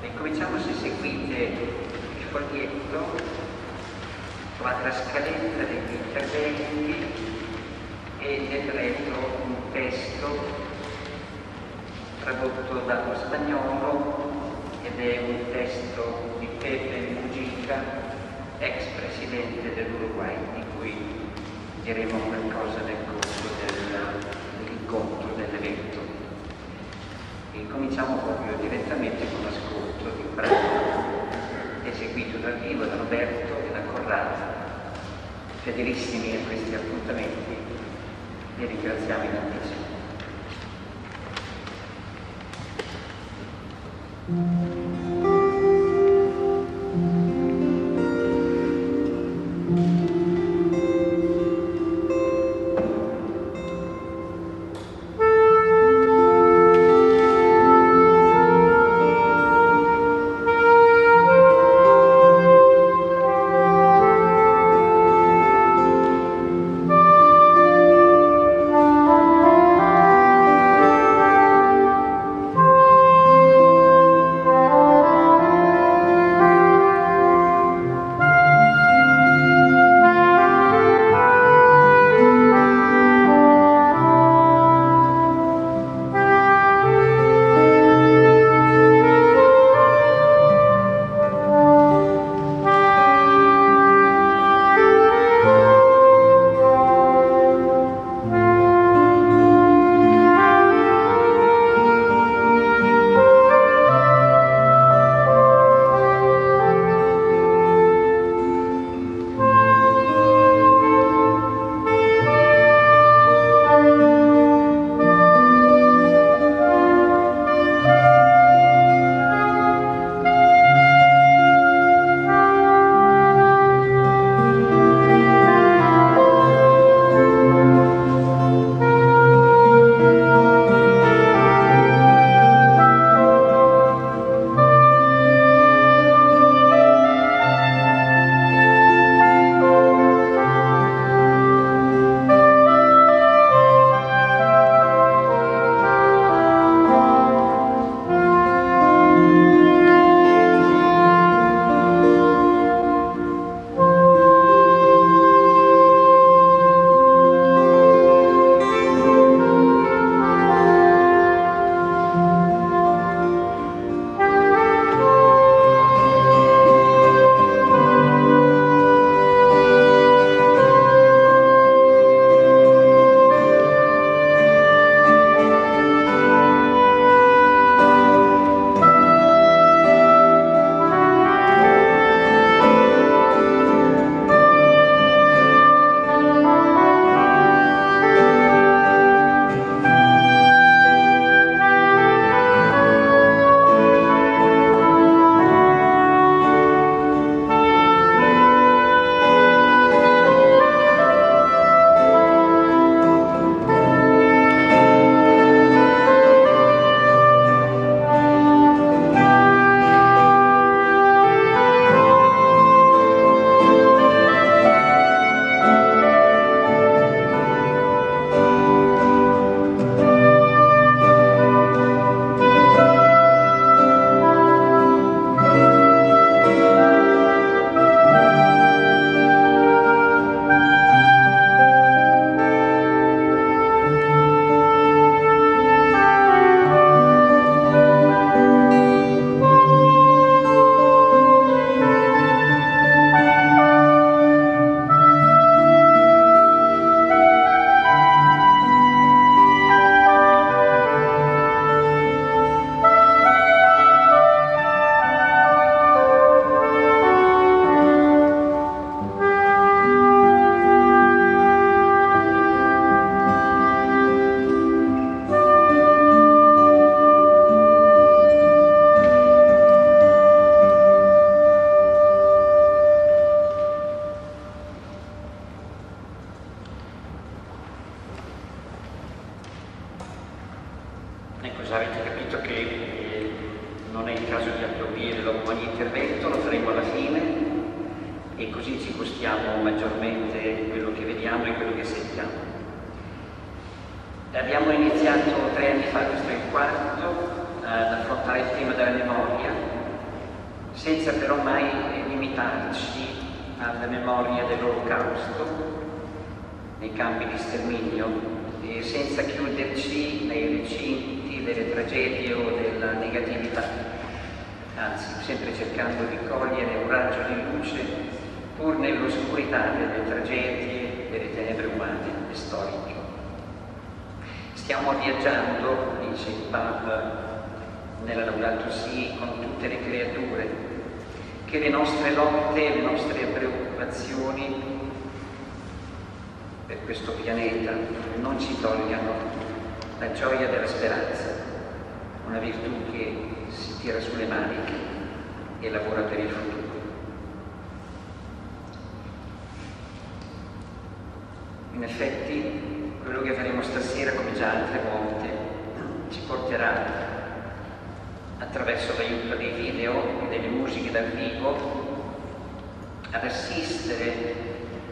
Cominciamo, se seguite il foglietto, trovate la scaletta degli interventi e nel retro un testo tradotto dallo spagnolo ed è un testo di Pepe Mujica, ex presidente dell'Uruguay, di cui diremo qualcosa nel corso dell'incontro, dell'evento. E cominciamo proprio direttamente con l'ascolto di un brano eseguito dal vivo da Roberto e da Corrado, fedelissimi a questi appuntamenti, li ringraziamo in anticipo. E così ci gustiamo maggiormente quello che vediamo e quello che sentiamo. Abbiamo iniziato 3 anni fa, questo è il quarto, ad affrontare il tema della memoria senza però mai limitarci alla memoria dell'Olocausto nei campi di sterminio e senza chiuderci nei recinti delle tragedie o della negatività, anzi sempre cercando di cogliere un raggio di luce pur nell'oscurità delle tragedie, delle tenebre umane e storiche. Stiamo viaggiando, dice il Papa nella Laudato Si, con tutte le creature, che le nostre lotte, le nostre preoccupazioni per questo pianeta non ci togliano la gioia della speranza, una virtù che si tira sulle maniche e lavora per il futuro. In effetti, quello che faremo stasera, come già altre volte, ci porterà, attraverso l'aiuto dei video e delle musiche dal vivo, ad assistere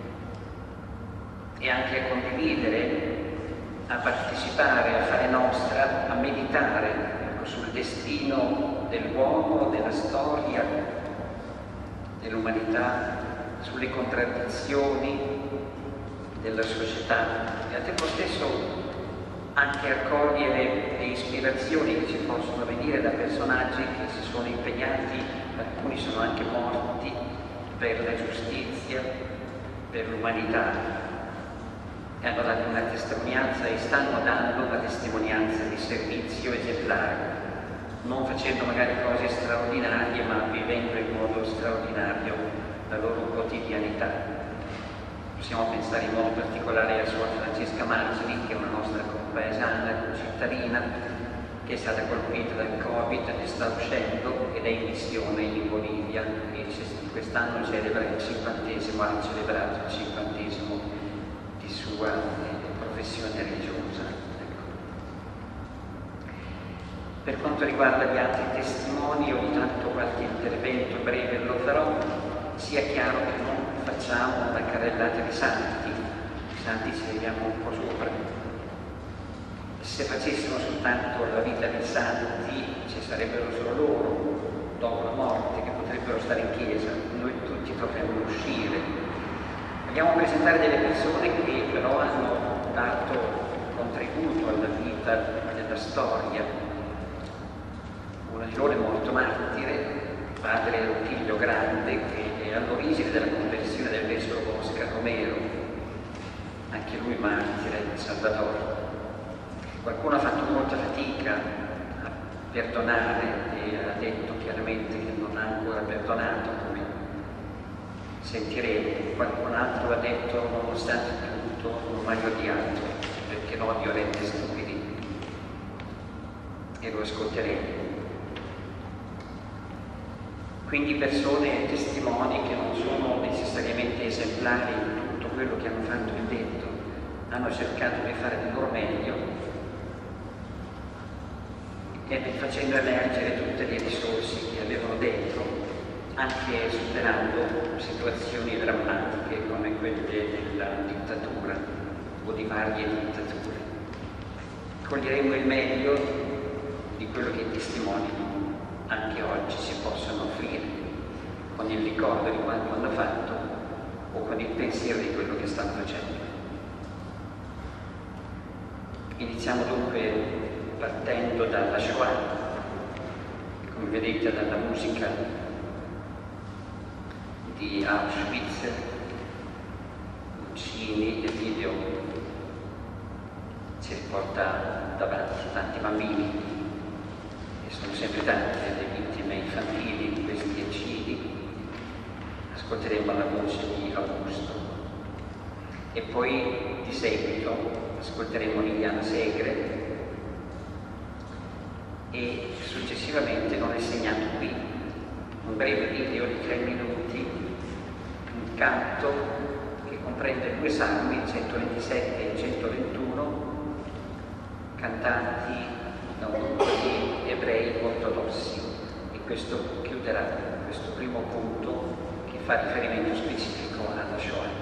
e anche a condividere, a partecipare, a fare nostra, a meditare sul destino dell'uomo, della storia, dell'umanità, sulle contraddizioni della società e al tempo stesso anche a cogliere le ispirazioni che ci possono venire da personaggi che si sono impegnati, alcuni sono anche morti, per la giustizia, per l'umanità. E hanno dato una testimonianza e stanno dando una testimonianza di servizio esemplare, non facendo magari cose straordinarie, ma vivendo in modo straordinario la loro quotidianità. Possiamo pensare in modo particolare a Suor Francesca Margini, che è una nostra compaesana, cittadina, che è stata colpita dal Covid e sta uscendo ed è in missione in Bolivia e quest'anno celebra il 50°, ha celebrato il 50° di sua professione religiosa. Ecco. Per quanto riguarda gli altri testimoni, ogni tanto qualche intervento breve lo farò, sia chiaro che non facciamo una carrellata di santi, i santi ci vediamo un po' sopra. Se facessimo soltanto la vita dei santi, ci sarebbero solo loro, dopo la morte, che potrebbero stare in chiesa, noi tutti dovremmo uscire. Vogliamo presentare delle persone che però hanno dato contributo alla vita della storia. Uno di loro è morto martire, padre Rutilio Grande, che è all'origine della conversione del vescovo Oscar Romero, anche lui martire in Salvador. Qualcuno ha fatto molta fatica a perdonare e ha detto chiaramente che non ha ancora perdonato, come sentiremo. Qualcun altro ha detto nonostante tutto non mai odiato, perché l'odio rende stupidi, e lo ascolteremo. Quindi persone, testimoni che non sono necessariamente esemplari in tutto quello che hanno fatto e detto, hanno cercato di fare del loro meglio e facendo emergere tutte le risorse che avevano dentro, anche superando situazioni drammatiche come quelle della dittatura o di varie dittature. Coglieremo il meglio di quello che i testimoni anche oggi si possono offrire, con il ricordo di quanto hanno fatto o con il pensiero di quello che stanno facendo. Iniziamo dunque partendo dalla Shoah, come vedete dalla musica di Auschwitz, Guccini e video ci riporta davanti tanti bambini, e sono sempre tante le vittime infantili di questi eccidi. Ascolteremo la voce di Augusto e poi di seguito ascolteremo Liliana Segre e successivamente, non è segnato qui, un breve video di 3 minuti, un canto che comprende 2 salmi, il 127 e il 121, cantati da un gruppo di ebrei ortodossi, e questo chiuderà questo primo punto che fa riferimento specifico alla Shoah.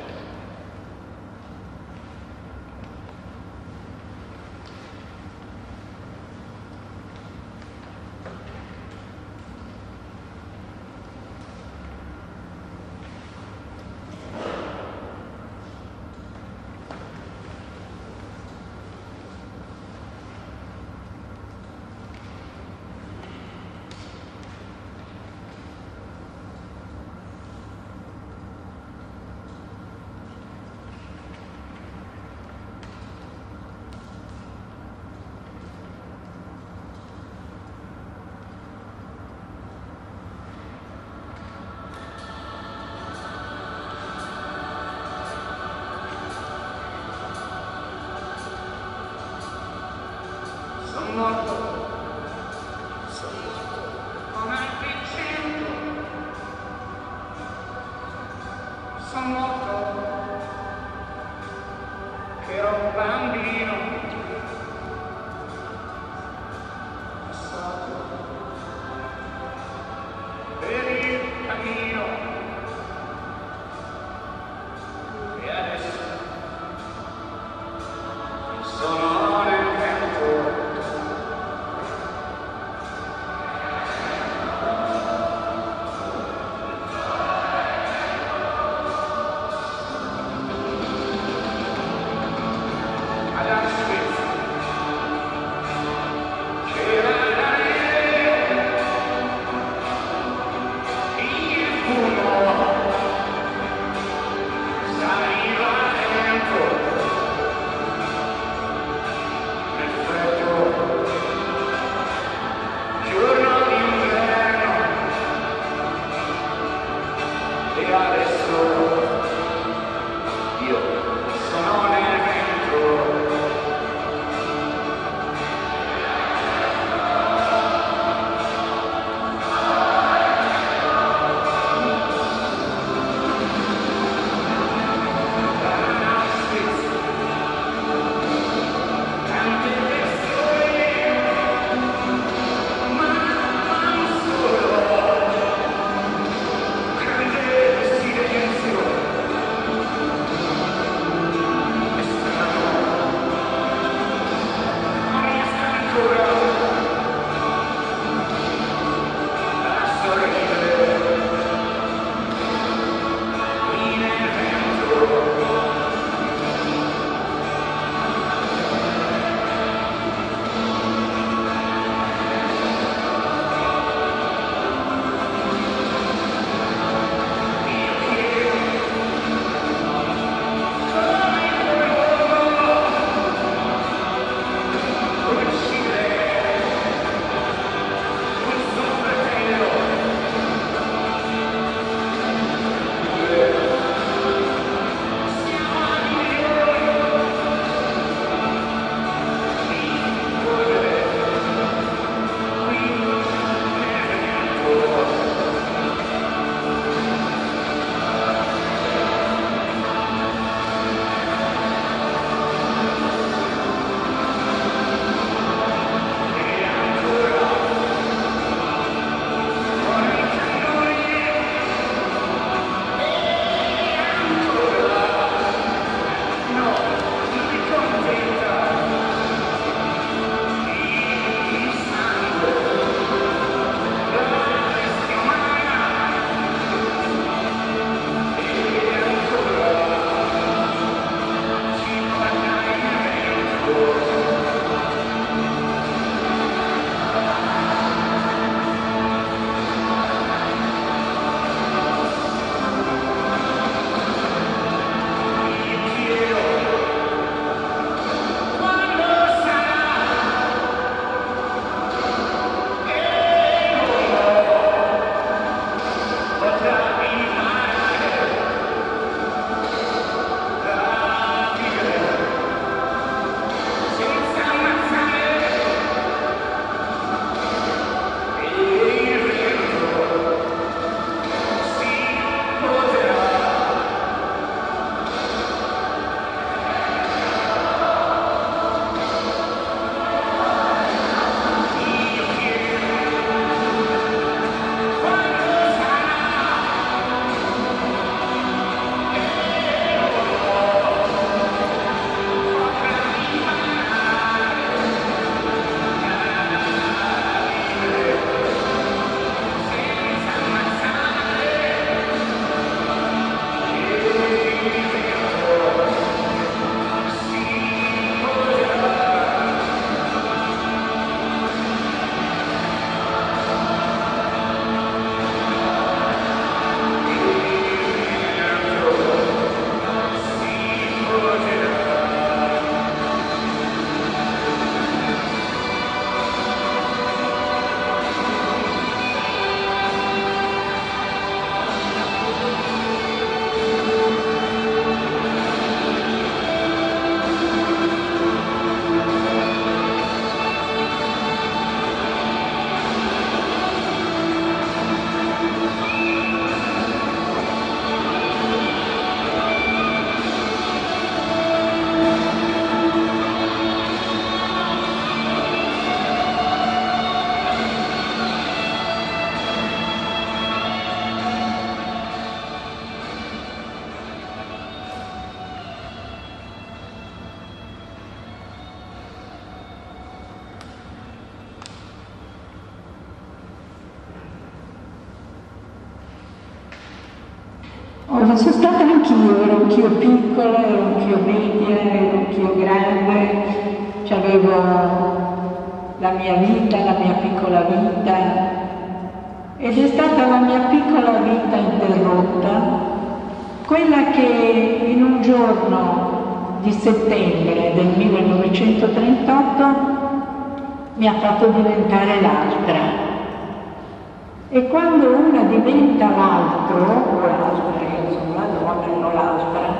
Sono stata ero anch'io piccola, ero anch'io media, ero anch'io grande, avevo la mia vita, la mia piccola vita, ed è stata la mia piccola vita interrotta, quella che in un giorno di settembre del 1938 mi ha fatto diventare l'altra. E quando una diventa l'altro, o l'altra, insomma, la donna e non l'altra,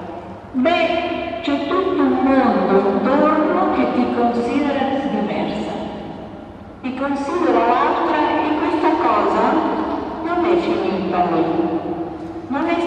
c'è tutto un mondo intorno che ti considera diversa, ti considera l'altra, e questa cosa non è finita lì, non è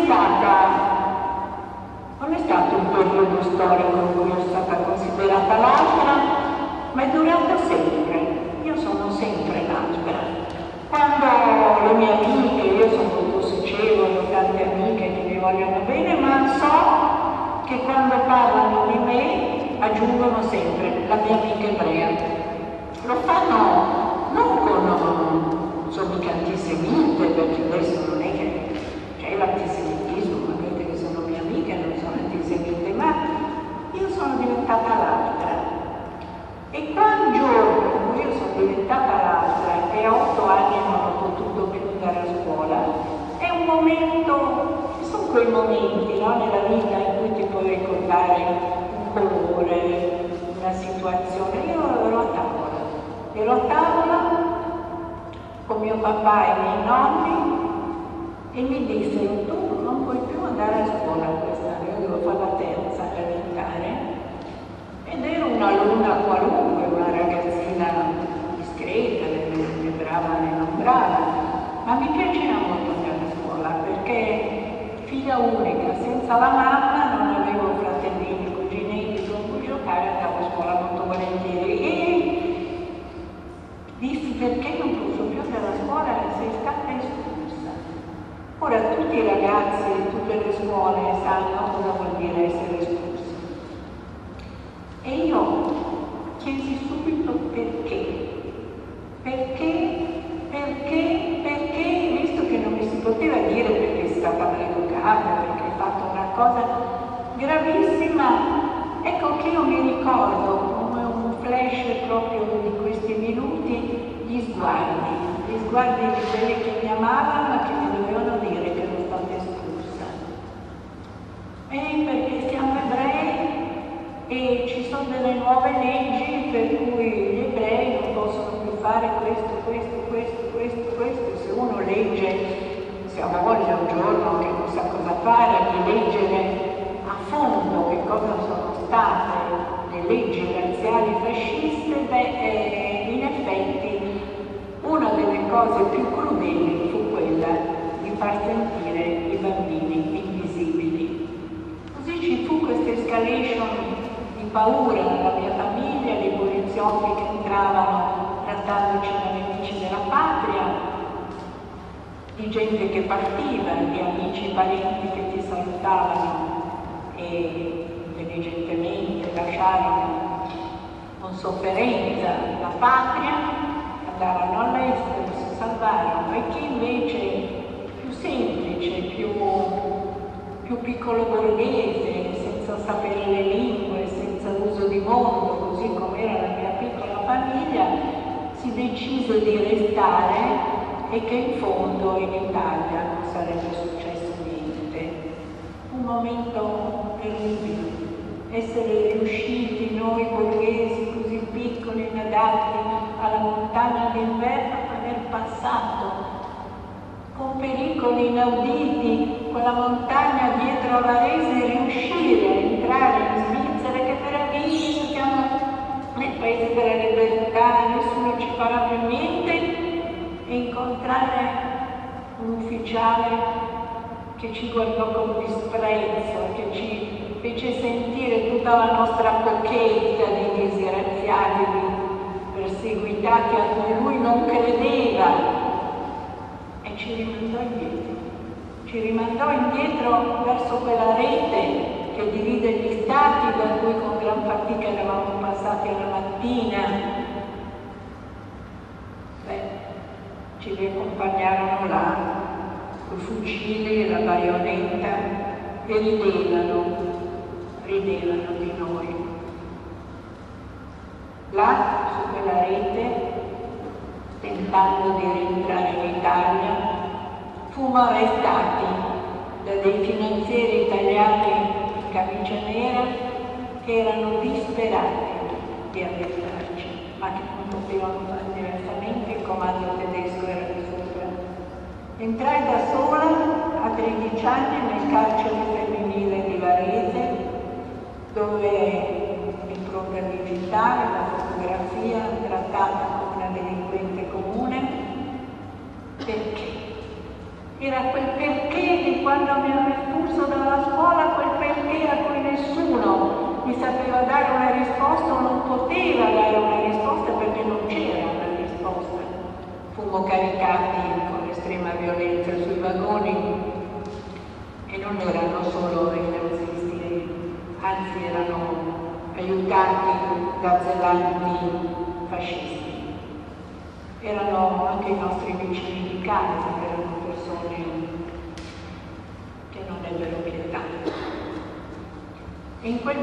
stato un periodo storico in cui è stata considerata l'altra, ma è durata sempre. Io sono sempre l'altra. Quando le mie amiche, io sono molto socievole, ho tante amiche che mi vogliono bene, ma so che quando parlano di me aggiungono sempre la mia amica ebrea. Lo fanno non con sono mica antisemite, perché adesso non è che c'è l'antisemitismo, ma vedete che sono mie amiche, non sono antisemite, ma io sono diventata l'altra. E quel giorno in cui io sono diventata l'altra e a 8 anni non ho potuto più andare a scuola, è un momento, ci sono quei momenti, no, nella vita in cui ti puoi ricordare un colore, una situazione. Io ero a tavola con mio papà e i miei nonni e mi dissero: tu non puoi più andare a scuola quest'anno, io devo fare la terza elementare. Ed ero una alunna qualunque, una ragazzina discreta, né brava né non brava, ma mi piaceva molto andare a scuola perché figlia unica, senza la mamma, non avevo fratellini, cuginetti con cui giocare, andavo a scuola molto volentieri. E dissi: perché non posso più andare a scuola? Sei stata espulsa. Ora tutti i ragazzi di tutte le scuole sanno cosa vuol dire essere espulsi. E io chiesi subito perché. Perché, visto che non mi si poteva dire perché è stata maleducata, perché hai fatto una cosa gravissima, ecco che io mi ricordo come un flash proprio di questi minuti, gli sguardi di quelli che mi amavano ma che mi dovevano dire che ero stata espulsa. Perché siamo ebrei e ci sono delle nuove leggi per cui gli ebrei non possono più fare questo. Se uno legge, se ha voglia un giorno che non sa cosa fare, di leggere a fondo che cosa sono state le leggi razziali fasciste, in effetti una delle cose più crudeli fu quella di far sentire i bambini invisibili. Così ci fu questa escalation di paura nella mia famiglia, dei poliziotti che entravano trattandoci da nemici della patria, di gente che partiva, di amici, parenti che ti salutavano e intelligentemente lasciarono con sofferenza la patria, andarono all'estero, si salvarono, e chi invece più semplice, più piccolo borghese, senza sapere le lingue, senza uso di mondo, così come era la mia piccola famiglia, si decise di restare e che in fondo in Italia non sarebbe successo niente. Un momento terribile, essere riusciti noi borghesi così piccoli, inadatti alla montagna d'inverno, aver passato con pericoli inauditi quella montagna dietro a Varese e riuscire a entrare in Svizzera, che meraviglia, siamo nel paese della libertà, nessuno ci farà più niente, e incontrare un ufficiale che ci guardò con disprezzo, che ci fece sentire tutta la nostra pochezza di disgraziati, di perseguitati a cui lui non credeva, e ci rimandò indietro verso quella rete che divide gli stati, da cui con gran fatica eravamo passati alla mattina. Ci riaccompagnarono là i fucili, la baionetta, e ridevano di noi. Là, su quella rete, tentando di rientrare in Italia, fummo arrestati da dei finanzieri italiani in camicia nera che erano disperati di arrestarci, ma che non potevano fare diversamente, il comando tedesco era di sopra. Entrai da sola a 13 anni nel carcere femminile di Varese, dove l'impronta digitale, la fotografia trattata come una delinquente comune. Perché? Era quel perché di quando mi hanno espulso dalla scuola, quel perché a cui nessuno mi sapeva dare una risposta o non poteva dare una risposta perché non c'era una risposta. Fummo caricati con estrema violenza sui vagoni e non erano solo i nazisti, anzi erano aiutati da zelanti fascisti. Erano anche i nostri vicini di casa, erano persone che non ebbero pietà. E in quel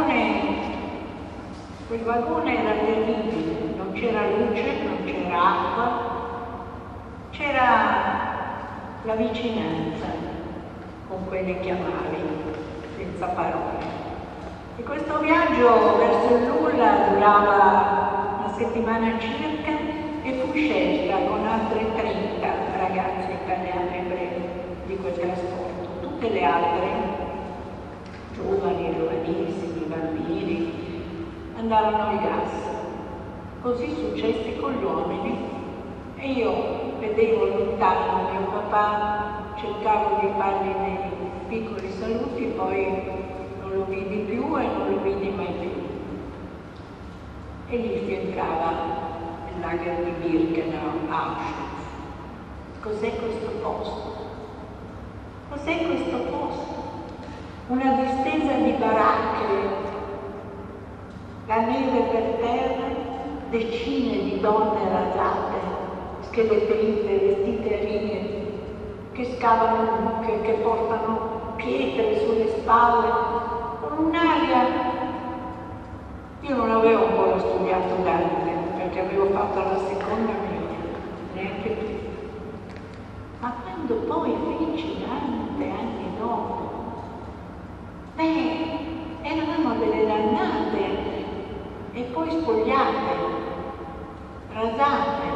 vagone era terribile, non c'era luce, non c'era acqua, c'era la vicinanza con quelli che amavi, senza parole. E questo viaggio verso il nulla durava una settimana circa e fu scelta con altre 30 ragazze italiane ebree di quel trasporto. Tutte le altre, giovani, giovanissimi, bambini, andarono al gas. Così successe con gli uomini e io vedevo lontano mio papà, cercavo di fargli dei piccoli saluti, poi non lo vidi più e non lo vidi mai più. E lì si entrava nel lager di Birkenau, Auschwitz. Cos'è questo posto? Cos'è questo posto? Una distesa di baracche, la neve per terra, decine di donne rasate, scheletritte, vestite a righe, che scavano buche, che portano pietre sulle spalle, con un'aria. Io non avevo ancora studiato Dante, perché avevo fatto la seconda media, neanche più. Ma quando poi feci Dante, anni dopo, eravamo delle dannate, e poi spogliate, rasate,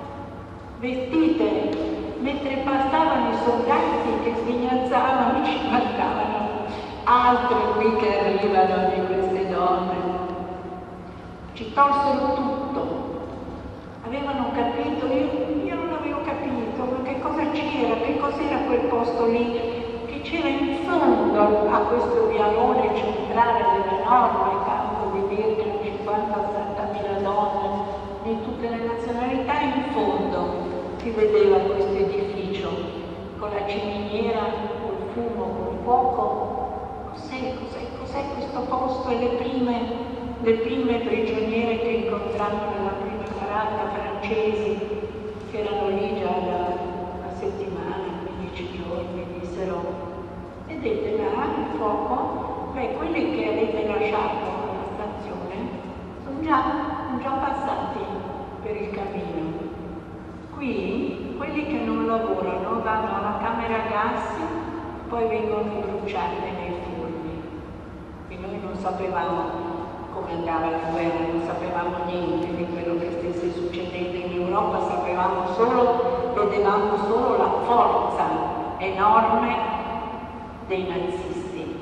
vestite, mentre passavano i soldati che sghignazzavano, ci guardavano, altre qui che arrivano di queste donne. Ci tolsero tutto. Avevano capito, io non avevo capito, ma che cosa c'era, che cos'era quel posto lì, che c'era in fondo a questo vialone centrale dell'enorme campo di Birkenau, 50-60.000 donne di tutte le nazionalità, in fondo si vedeva questo edificio con la ciminiera, col fumo, col fuoco. Cos'è questo posto? E le prime prigioniere che incontrammo nella prima parata, francesi, che erano lì già da settimane, 15 giorni, dissero: vedete là il fuoco? Quelli che avete lasciato alla stazione sono già passati per il cammino. Qui quelli che non lavorano vanno alla camera a gas, poi vengono bruciati nei forni. E noi non sapevamo come andava la guerra, non sapevamo niente di quello che stesse succedendo in Europa, vedevamo solo la forza enorme dei nazisti.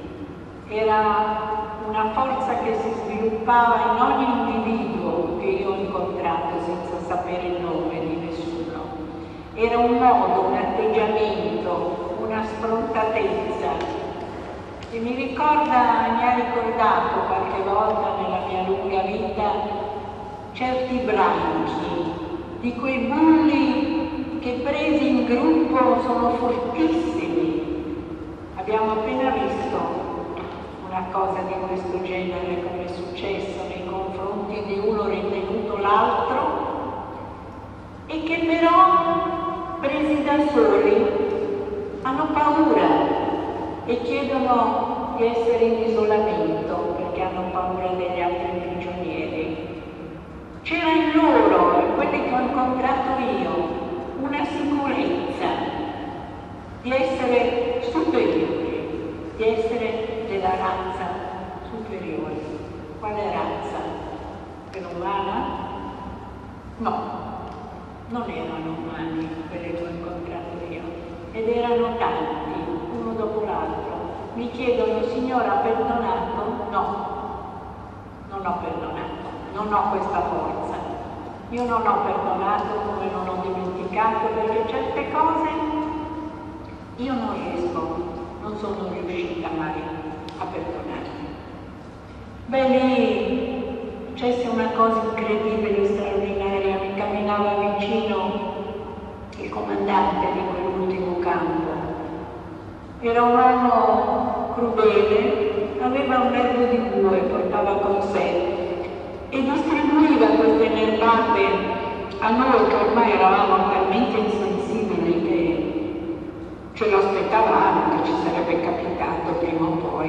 Era una forza che si sviluppava in ogni individuo che io ho incontrato senza sapere il nome di nessuno. Era un modo, un atteggiamento, una sfrontatezza. E mi ha ricordato qualche volta nella mia lunga vita certi branchi di quei bulli che presi in gruppo sono fortissimi. Abbiamo appena visto una cosa di questo genere, come è successo nei confronti di uno ritenuto l'altro, e che però presi da soli hanno paura e chiedono di essere in isolamento perché hanno paura degli altri prigionieri. C'era in loro, in quelli che ho incontrato io, una sicurezza di essere superiori, di essere della razza superiore. Quale razza? Quella umana? No, non erano umani quelli che ho incontrato io, ed erano tanti, uno dopo l'altro. Mi chiedono: Signora, ha perdonato? No, non ho perdonato, non ho questa forza. Io non ho perdonato come non ho dimenticato, perché certe cose io non riesco, non sono riuscita mai a perdonare. Beh, lì successe una cosa incredibile, straordinaria. Mi camminava vicino il comandante di quell'ultimo campo. Era un uomo crudele, aveva un nervo di bue, portava con sé e distribuiva queste nerbate a noi che ormai eravamo talmente insensibili che ce lo aspettavamo che ci sarebbe capitato prima o poi.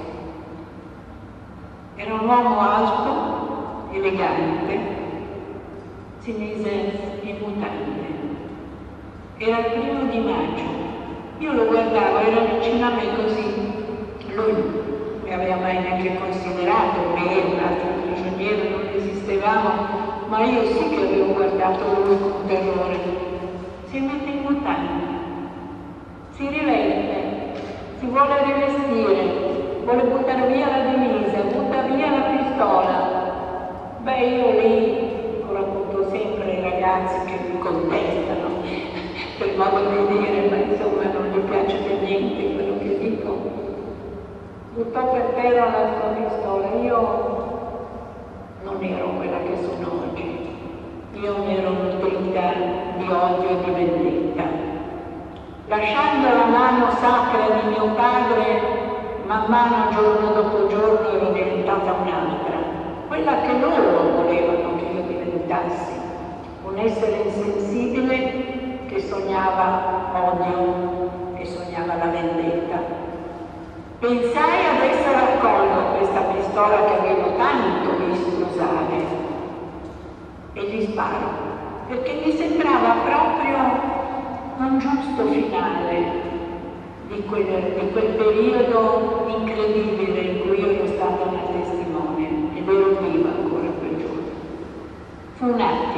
Era un uomo alto, elegante, si mise in mutande. Era il 1° di maggio. Io lo guardavo, era vicino a me così. Lui non mi aveva mai neanche considerato, me, un altro prigioniero, non esistevamo, ma io sì che avevo guardato lui con terrore. Si mette in mutande, si riveste, si vuole rivestire, vuole buttare via la divisa, butta via la pistola. Beh, io lì lo racconto sempre ai ragazzi che mi contestano per modo di dire, ma insomma non gli piace per niente quello che dico. Buttò per terra la sua pistola. Io non ero quella che sono oggi. Io mi ero nutrita di odio e di vendetta. Lasciando la mano sacra di mio padre, man mano, giorno dopo giorno, ero diventata un'altra, quella che loro volevano che io diventassi, un essere insensibile che sognava odio, che sognava la vendetta. Pensai adesso raccolgo questa pistola che avevo tanto visto usare e gli sparo, perché mi sembrava proprio un giusto finale di quel periodo incredibile in cui io ero stata una testimone ed ero viva ancora quel giorno. Fu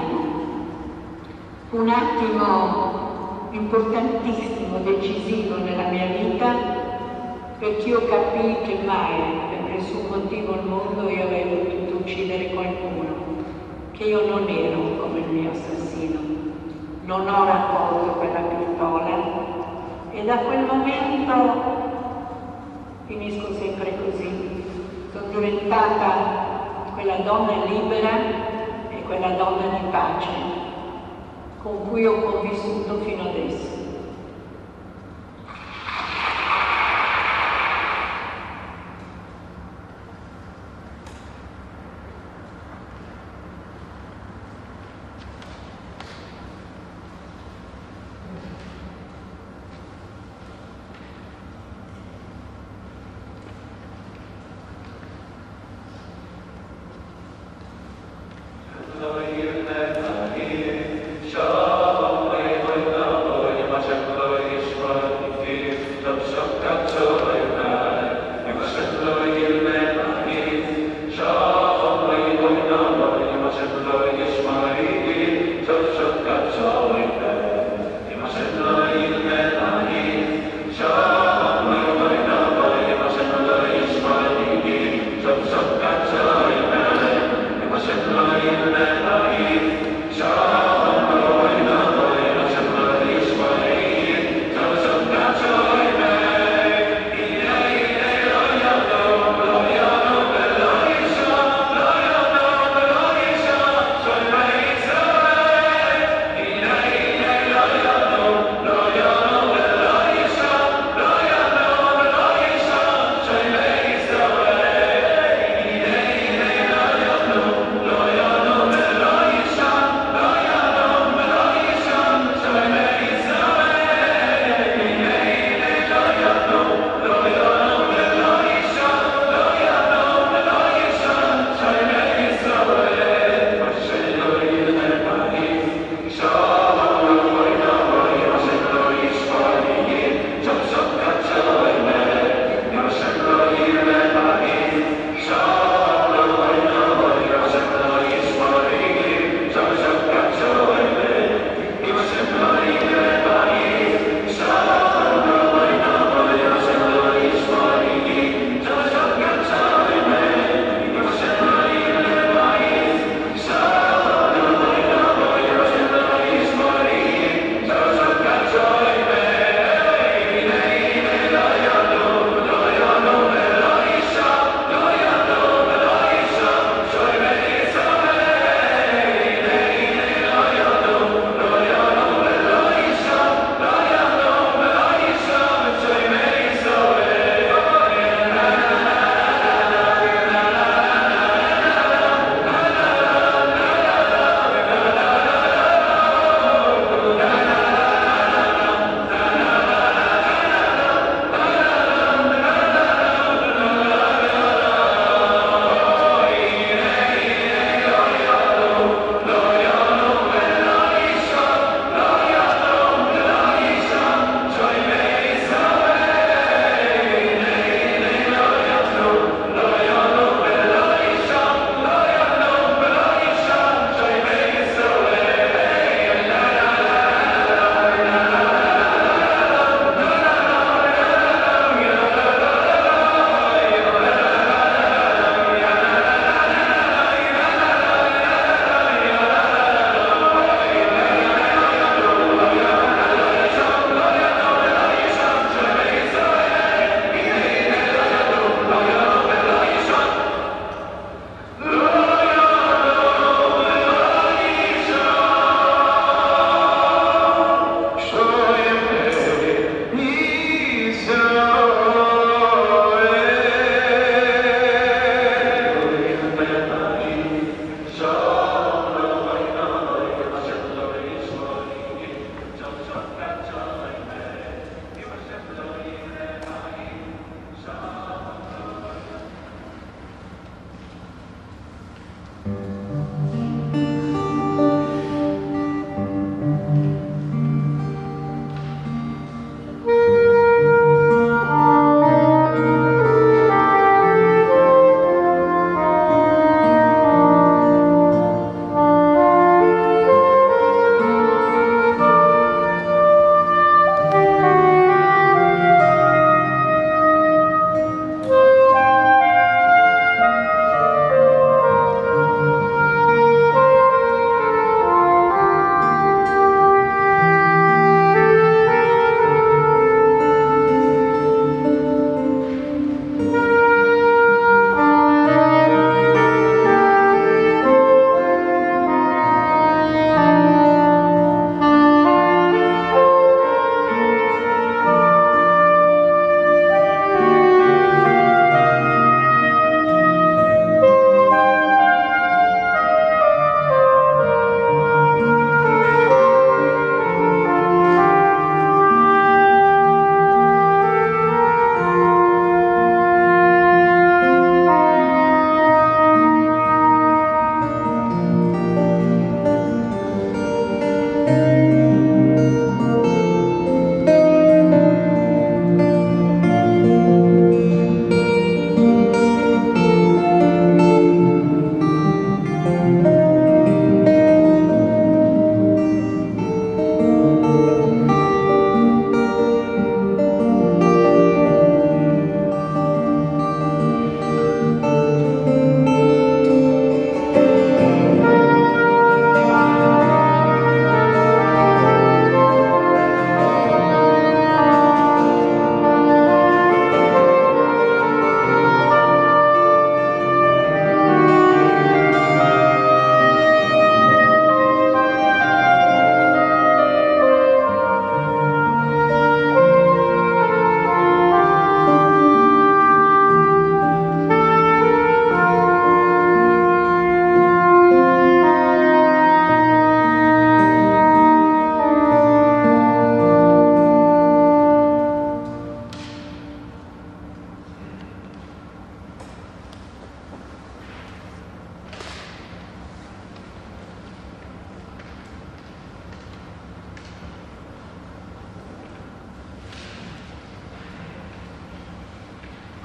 un attimo importantissimo, decisivo nella mia vita, perché io capii che mai, per nessun motivo al mondo, io avrei potuto uccidere qualcuno, che io non ero come il mio assassino. Non ho raccolto quella pistola e da quel momento finisco sempre così. Sono diventata quella donna libera e quella donna di pace con cui ho convissuto fino adesso. Shalom,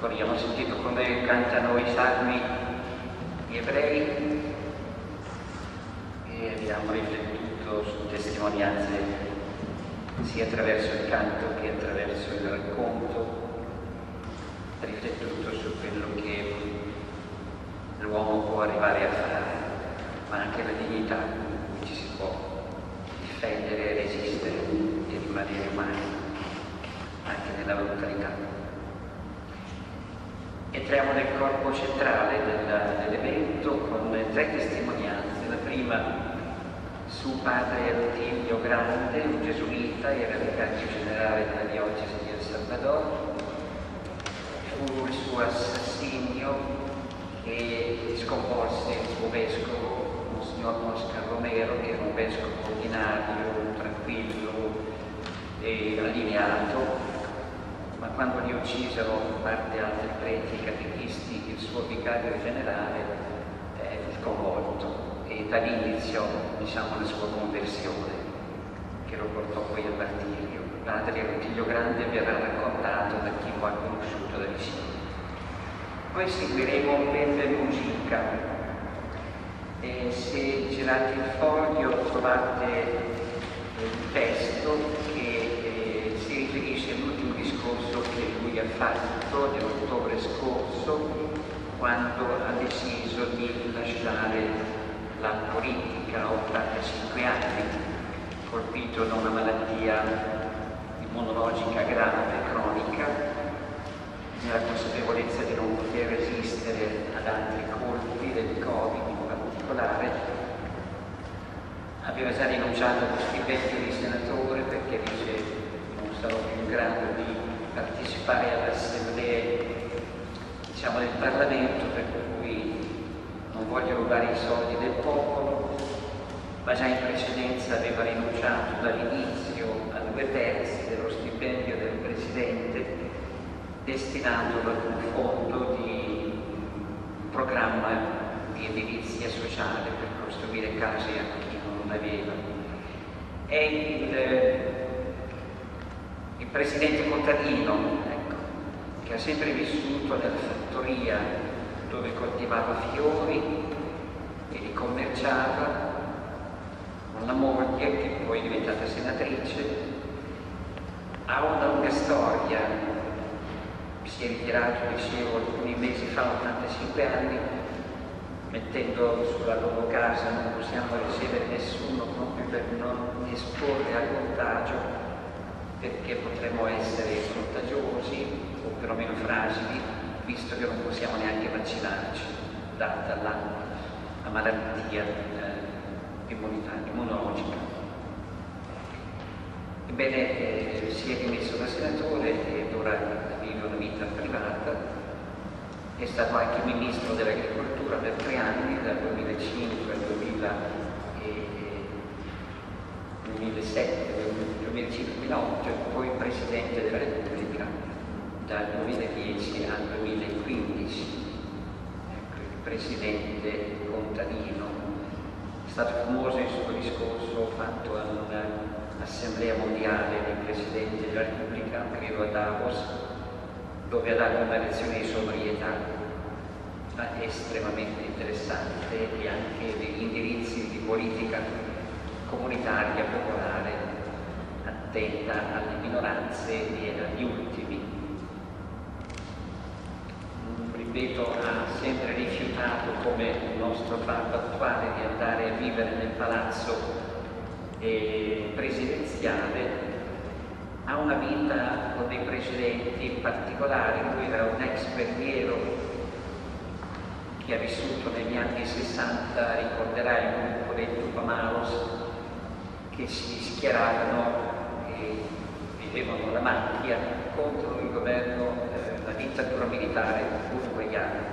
Abbiamo sentito come cantano i salmi gli ebrei e abbiamo riflettuto su testimonianze sia attraverso il canto che attraverso il racconto, riflettuto su quello che l'uomo può arrivare a fare, ma anche la dignità con cui ci si può difendere, resistere e rimanere umani, anche nella brutalità. Entriamo nel corpo centrale dell'evento con 3 testimonianze. La prima su padre Attilio Grande, un gesuita, era vicario generale della diocesi di El Salvador. Fu il suo assassinio che sconvolse il suo vescovo, Monsignor Oscar Romero, che era un vescovo ordinario, tranquillo e allineato. Ma quando li uccisero da parte altri preti catechisti, il suo vicario generale fu sconvolto e da lì iniziò, diciamo, la sua conversione, che lo portò poi al martirio. Padre Attilio Grande verrà raccontato da chi lo ha conosciuto da vicino. Poi seguiremo Pepe Mujica. Se girate il foglio trovate il testo che si riferisce all'ultimo discorso che lui ha fatto nell'ottobre scorso, quando ha deciso di lasciare la politica a 85 anni, colpito da una malattia immunologica grave, cronica, nella consapevolezza di non poter resistere ad altri colpi del Covid in particolare. Aveva già rinunciato allo stipendio di senatore perché dice non sarò più in grado di partecipare alle assemblee, diciamo, del Parlamento, per cui non voglio rubare i soldi del popolo, ma già in precedenza aveva rinunciato dall'inizio a 2/3 dello stipendio del Presidente, destinandolo ad un fondo di programma di edilizia sociale per costruire case a chi non aveva. È il presidente contadino, ecco, che ha sempre vissuto nella fattoria dove coltivava fiori e li commerciava, con la moglie che poi è diventata senatrice. Ha una lunga storia, si è ritirato, dicevo, alcuni mesi fa, 85 anni, mettendo sulla loro casa non possiamo ricevere nessuno proprio per non esporre al contagio, perché potremmo essere contagiosi o perlomeno fragili, visto che non possiamo neanche vaccinarci, data la malattia immunologica. Ebbene, si è dimesso da senatore ed ora vive una vita privata. È stato anche ministro dell'agricoltura per 3 anni, dal 2005 al 2007-2008, e poi Presidente della Repubblica dal 2010 al 2015. Ecco, il Presidente contadino. È stato famoso il suo discorso fatto a un'assemblea mondiale dei Presidenti della Repubblica, credo a Davos, dove ha dato una lezione di sobrietà estremamente interessante e anche degli indirizzi di politica comunitaria popolare attenta alle minoranze e agli ultimi. Ripeto, ha sempre rifiutato, come il nostro Papa attuale, di andare a vivere nel palazzo presidenziale. Ha una vita con dei precedenti particolari. Lui era un ex guerriero che ha vissuto negli anni 60, ricorderà il gruppo dei Tupamaros, che si schierarono e vivevano la macchia contro il governo, la dittatura militare uruguayana.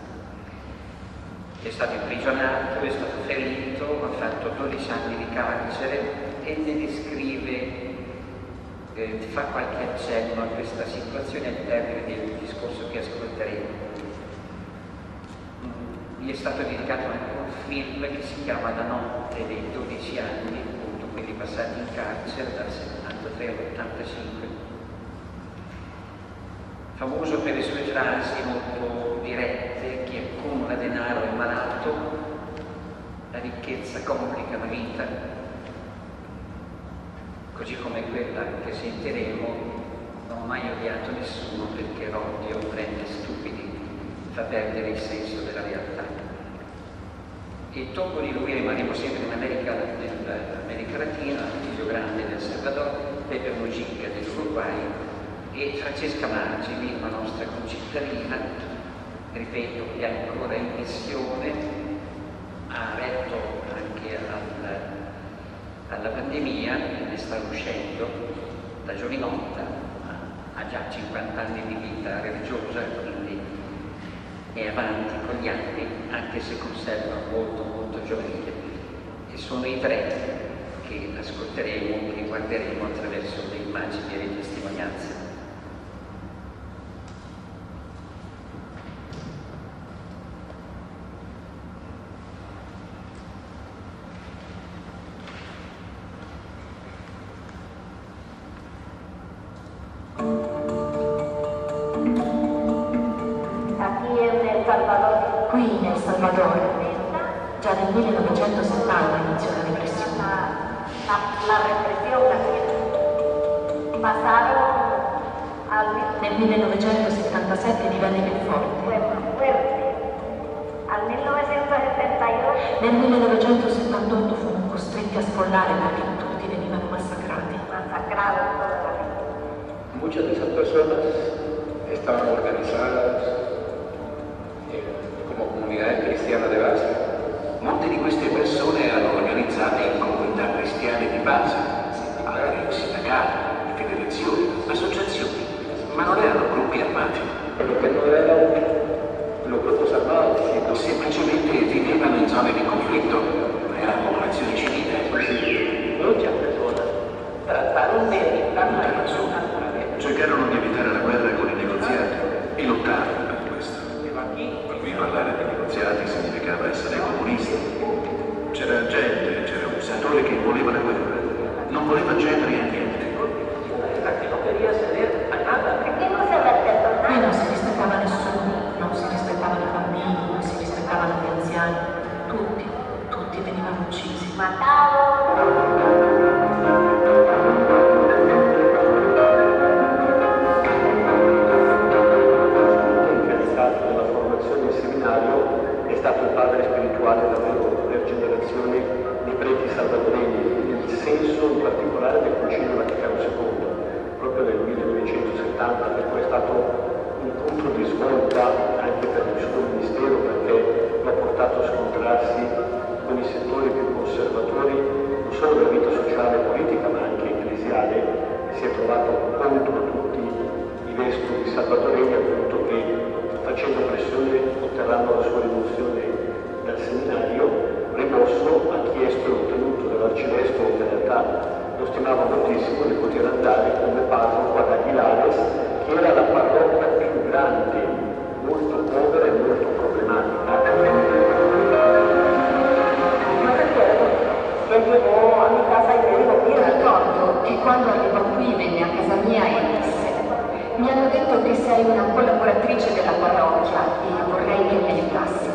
È stato imprigionato, è stato ferito, ha fatto 12 anni di carcere e ne descrive, fa qualche accenno a questa situazione al termine del discorso che ascolteremo. Gli è stato dedicato anche un film che si chiama La notte dei 12 anni, appunto quelli passati in carcere dal 73 all'85. famoso per le sue frasi molto dirette: chi accumula denaro è malato, la ricchezza complica la vita, così come quella che sentiremo: non ho mai odiato nessuno perché l'odio rende stupidi, fa perdere il senso della realtà. E dopo di lui rimaniamo sempre nell'America Latina, il figlio grande del Salvador, Pepe Mujica dell'Uruguay e Francesca Margini, la nostra concittadina, ripeto, è ancora in missione, ha retto anche alla pandemia, ne sta uscendo da giovinotta, ha già 50 anni di vita religiosa, quindi è avanti con gli anni, anche se conserva molto giovanile. E sono i tre che ascolteremo, che guarderemo attraverso le immagini e le testimonianze. Qui nel Salvador, già nel 1970 iniziò la repressione. Nel 1977 divenne più forte. Nel 1978 furono costretti a sfollare perché tutti venivano massacrati. Muchas de esas personas estaban organizadas como comunidades cristianas de base. Molte di queste persone erano organizzate in comunità cristiane di base, altri sindacati, federazioni, associazioni, ma non erano gruppi armati. Perché non erano gruppi armati, semplicemente vivevano in zone di conflitto, era popolazione civile. Muchas personas trataron de evitar la guerra. Cercarono di evitare la guerra con i negoziati e lottarono per questo. Per lui parlare di negoziati significava essere comunisti. C'era gente, c'era un senatore che voleva la guerra, non voleva cedere a niente. Qui non si rispettava nessuno, non si rispettavano i bambini, non si rispettavano gli anziani, tutti venivano uccisi. È stato il padre spirituale davvero per generazioni di preti salvadoregni, nel senso in particolare del Concilio Vaticano II, proprio nel 1970, per cui è stato un punto di svolta anche per il suo ministero, perché l'ha portato a scontrarsi con i settori più conservatori, non solo della vita sociale e politica, ma anche ecclesiale, e si è trovato contro tutti i vescovi salvadoregni, appunto, che facendo pressione otterranno la sua rimozione dal seminario. Rimosso, ha chiesto e ottenuto dall'arcivescovo, che in realtà lo stimava moltissimo, di poter andare come parroco ad Aguilares, che era la parrocchia più grande, molto povera e molto problematica. Io ricordo che quando arrivò qui venne a casa mia e disse: mi hanno detto che sei una collaboratrice della parrocchia e vorrei che mi aiutassi.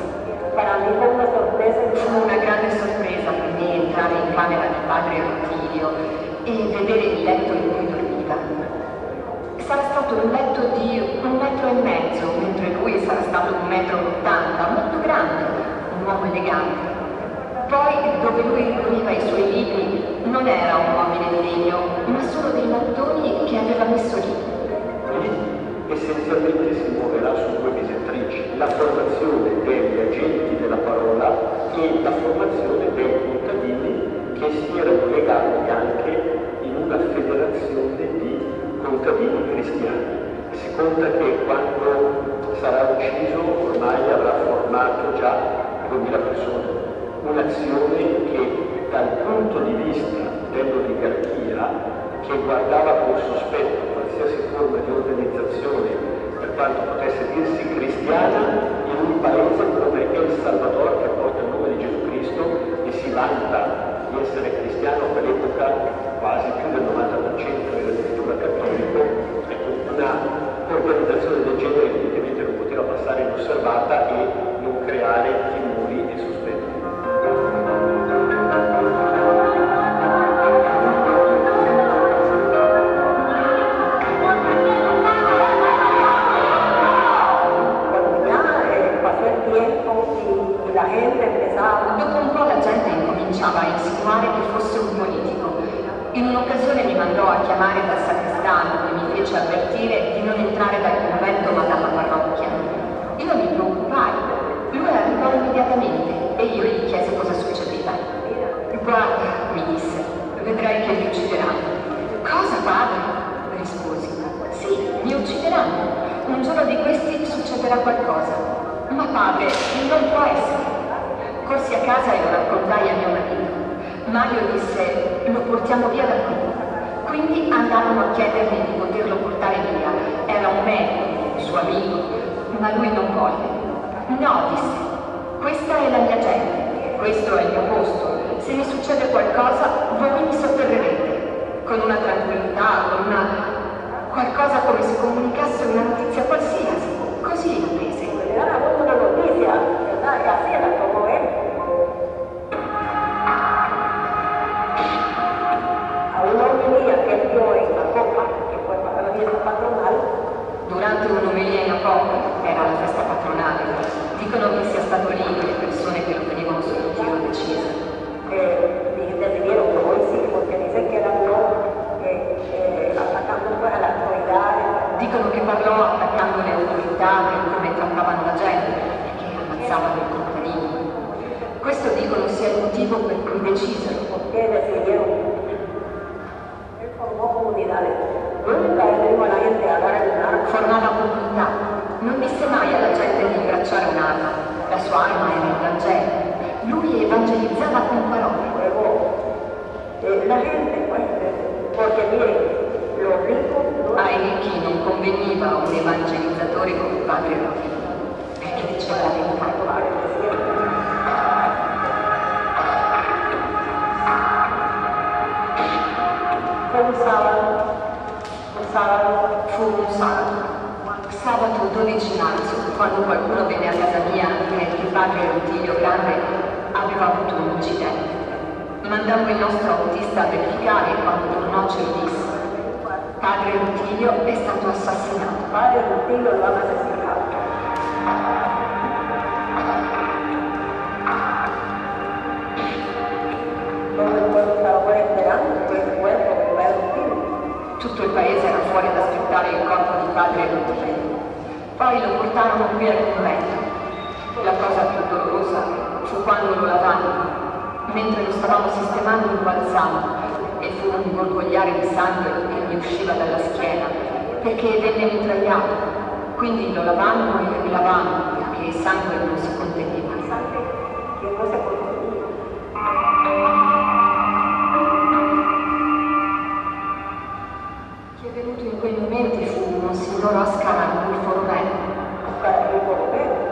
Fu una grande sorpresa per me entrare in camera di padre Rutilio e vedere il letto in cui dormiva. Sarà stato un letto di 1,5 metri, mentre lui sarà stato 1,80 metri, molto grande, un uomo elegante. Poi, dove lui dormiva i suoi libri, non era un mobile di legno, ma solo dei mattoni che aveva messo lì. Essenzialmente si muoverà su due direttrici: la formazione degli agenti della parola e la formazione dei contadini che si erano legati anche in una federazione di contadini cristiani. Si conta che quando sarà ucciso ormai avrà formato già 2000 persone, un'azione che dal punto di vista dell'oligarchia, che guardava con sospetto qualsiasi forma di organizzazione, per quanto potesse dirsi cristiana, in un paese come El Salvador, che porta il nome di Gesù Cristo e si vanta di essere cristiano, a quell'epoca quasi più del 90% era addirittura cattolico. Ecco, una organizzazione avvertire di non entrare dal convento ma dalla parrocchia. Io mi preoccupai. Lui arrivò immediatamente e io gli chiesi cosa succedeva. Guarda, mi disse, vedrai che mi uccideranno. Cosa, padre? Risposi. Sì, mi uccideranno. Un giorno di questi succederà qualcosa. Ma padre, non può essere. Corsi a casa e lo raccontai a mio marito. Mario disse, lo portiamo via da qui. Quindi andarono a chiedergli di poterlo portare via. Era un medico, un suo amico, ma lui non volle. No, disse, questa è la mia gente, questo è il mio posto. Se mi succede qualcosa, voi mi sotterrerete. Con una tranquillità, con una... qualcosa come se comunicasse una notizia qualsiasi. Così la prese. Le han avuto una notizia, ¿verdad? Y así la tomó él. A una homilía que él dio en la copa, que fue para la fiesta patronal. Durante un'omelia in Apocoli, era la festa patronale, dicono che sia stato lì quelle persone che lo tenevano sotto tiro deciso. Decidieron que hoy sí, porque dicen que él habló atacando pues a la autoridad. Dicono che parlò attaccando le autorità per come trattavano la gente e che ammazzavano i contadini. Questo dicono sia il motivo per cui decisero. Porque decidieron. Él formó comunidades. Nunca él dijo a la gente a dar el arma. Formava comunità. Non disse mai alla gente di abbracciare un'arma. La sua arma era il Vangelo. Lui evangelizzava con parole. Luego, la gente, pues, porque miren, los ricos no... Ai ricchi non conveniva un evangelizzatore come padre Rutilio, perché diceva la verità. Fu un sabato 12 marzo, quando qualcuno venne a casa mia perché padre Rutilio Grande aveva avuto un incidente. Mandammo il nostro autista a verificare e quando tornò ce lo disse. Padre Rutilio è stato assassinato. Padre Rutilio lo han asesinado. Todo el pueblo estaba fuera esperando el cuerpo del padre Rutilio. Tutto il paese era fuori ad aspettare il corpo di padre Rutilio. Poi lo portarono qui al convento. La cosa più dolorosa fu quando lo lavammo. Mentre lo stavamo sistemando un balsamo e fu un gorgogliare di sangue che gli usciva dalla schiena perché venne mitragliato. Quindi lo lavammo e rilavammo perché il sangue non si conteneva. Que no se contenía. Chi è venuto in quei momenti fu Monsignor Oscar Arnulfo Romero. Oscar Arnulfo Romero.